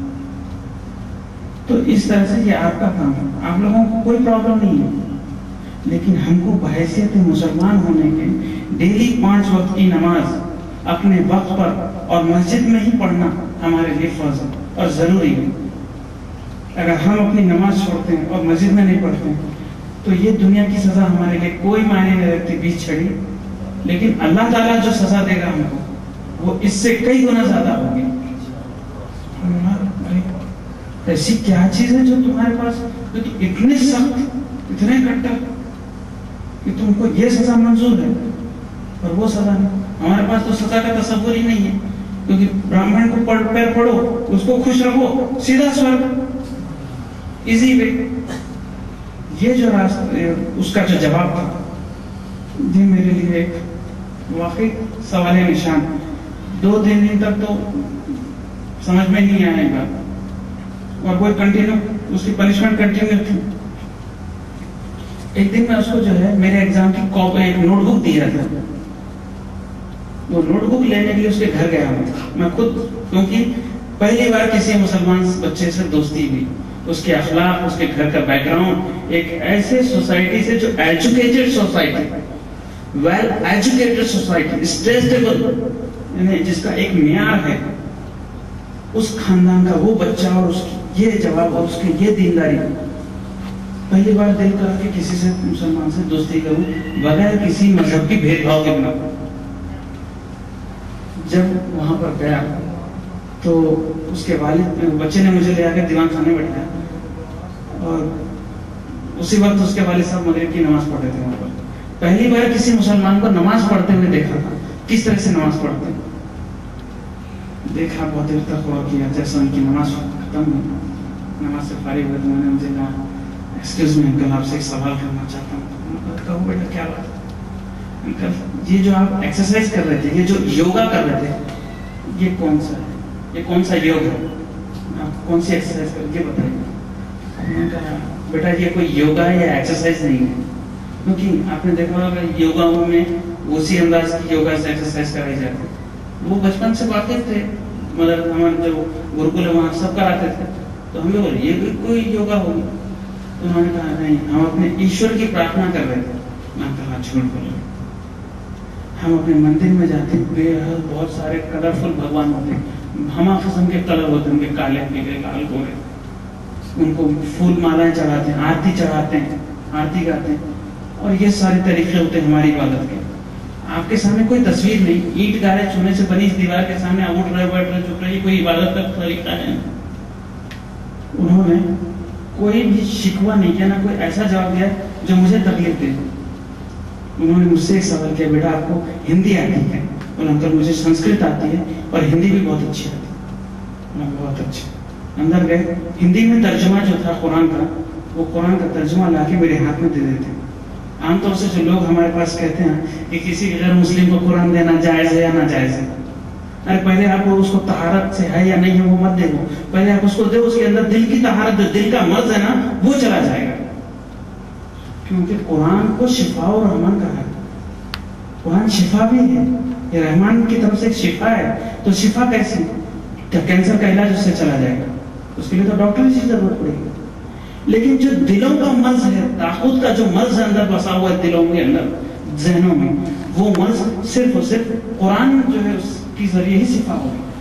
तो इस तरह से ये आपका काम है, आप लोगों को कोई प्रॉब्लम नहीं है। लेकिन हमको बहैसियत मुसलमान होने के डेली 5 वक्त की नमाज अपने वक्त पर और मस्जिद में ही पढ़ना हमारे लिए फर्ज है। और ज़रूरी है। अगर हम अपनी नमाज छोड़ते हैं और मस्जिद में नहीं पढ़ते हैं तो ये दुनिया की सज़ा हमारे लिए कोई मायने नहीं रखती, बीच छड़ी। लेकिन अल्लाह ताला जो सज़ा देगा हमको वो इससे कई गुना ज़्यादा होगी। ऐसी क्या चीज़ है जो तुम्हारे पास जो कि इतने सख्त, इतने कट्टर कि तुमको ये सज़ा मंजूर है और वो सज़ा नहीं। हमारे पास तो सज़ा का तसव्वुर ही नहीं है, क्योंकि ब्राह्मण को पैर पढ़ो, उसको खुश रखो, सीधा स्वर्ग, इजी वे। ये जो रास्ता, उसका जो जवाब था, ये मेरे लिए एक वाकई सवाल निशान। 2-3 दिन तक तो समझ में नहीं आएगा और कोई कंटिन्यू, उसकी पनिशमेंट कंटिन्यू थी। एक दिन मैं उसको जो है मेरे एग्जाम की कॉपी, एक नोटबुक दिया था, वो नोटबुक लेने के लिए उसके घर गया मैं खुद, क्योंकि पहली बार किसी मुसलमान बच्चे से दोस्ती हुई। उसके अखलाक, उसके घर का बैकग्राउंड, एक ऐसे सोसाइटी से जो educated society, well educated society, stable, यानी जिसका एक मियार है, उस खानदान का वो बच्चा और उसकी ये जवाब और उसकी ये दीनदारी। पहली बार दिल कर के किसी से, मुसलमान से दोस्ती करूं बगैर किसी मजहब की भेदभाव के बिना। जब वहां पर गया तो उसके वालिद, बच्चे ने मुझे ले आकर दीवान खाने बैठाया और उसी वक्त उसके वालिद साहब मगरिब की नमाज पढ़ते थे वहां पर। पहली बार किसी मुसलमान को नमाज पढ़ते हुए देखा था, किस तरह से नमाज पढ़ते देखा। बहुत देर तक हुआ किया, जैसे उनकी नमाज खत्म हुई, नमाज से फारिग हुए तो मैंने मुझे कहा, एक्सक्यूज मी अंकल, आपसे एक सवाल करना चाहता हूँ। कहो बेटा, क्या बात है? अंकल, ये जो आप एक्सरसाइज कर रहे थे, ये जो योगा कर रहे थे, ये कौन सा है? ये कौन सा योग है? आप कौन सी एक्सरसाइज करके बताइए। मैंने कहा, बेटा ये कोई योगा है या एक्सरसाइज नहीं है, क्योंकि आपने देखा होगा योगा में उसी अंदाज की योगा से एक्सरसाइज कराई जाती है। वो बचपन से वाकिफ थे, मतलब हमारे जो गुरुकुल है वहाँ सब कराते थे, तो हमें बोले ये भी कोई योगा होगी। तो उन्होंने कहा नहीं, हम अपने ईश्वर की प्रार्थना कर रहे थे। मैंने कहा झूठ बोल रहे, हम अपने मंदिर में जाते हैं, बहुत सारे कलरफुल भगवान होते हैं, हमा किस्म के कलर होते हैं, उनके काले पीले लाल गोरे, उनको फूल मालाएं चढ़ाते हैं, आरती चढ़ाते हैं, आरती गाते हैं, और ये सारे तरीके होते हैं हमारी इबादत के। आपके सामने कोई तस्वीर नहीं, ईंट गारे चूने से बनी इस दीवार के सामने आप उठ रहे, बैठ रहे, चुप रहे, कोई इबादत का तरीका है। उन्होंने कोई भी शिकवा नहीं किया, ना कोई ऐसा जवाब दिया जो मुझे तकलीफ दे। उन्होंने मुझसे एक सवाल किया, बेटा आपको हिंदी आती है? और अंकल मुझे संस्कृत आती है और हिंदी भी बहुत अच्छी आती है। मैं बहुत अच्छी। अंदर गए, हिंदी में तर्जुमा जो था कुरान का, वो कुरान का तर्जुमा लाके मेरे हाथ में दे देते। आमतौर से जो लोग हमारे पास कहते हैं कि किसी गैर मुस्लिम को कुरान देना जायज है या ना जायज है, अरे पहले आप उसको तहारत से है या नहीं है वो मत देखो, पहले आप उसको दो, उसके अंदर दिल की तहारत, जो दिल का मर्ज है ना, वो चला जाएगा। क्योंकि कुरान को शिफा और रहमान कहा है। कुरान शिफा भी है, ये रहमान की तरफ से एक शिफा है। तो शिफा कैसी? क्या कैंसर का इलाज उससे चला जाएगा? उसके लिए तो डॉक्टर की जरूरत पड़ेगी। लेकिन जो दिलों का मर्ज है, ताकूत का जो मर्ज अंदर बसा हुआ है दिलों के अंदर, जहनों में, वो मर्ज सिर्फ और सिर्फ कुरान जो है उसके जरिए ही शिफा होगी।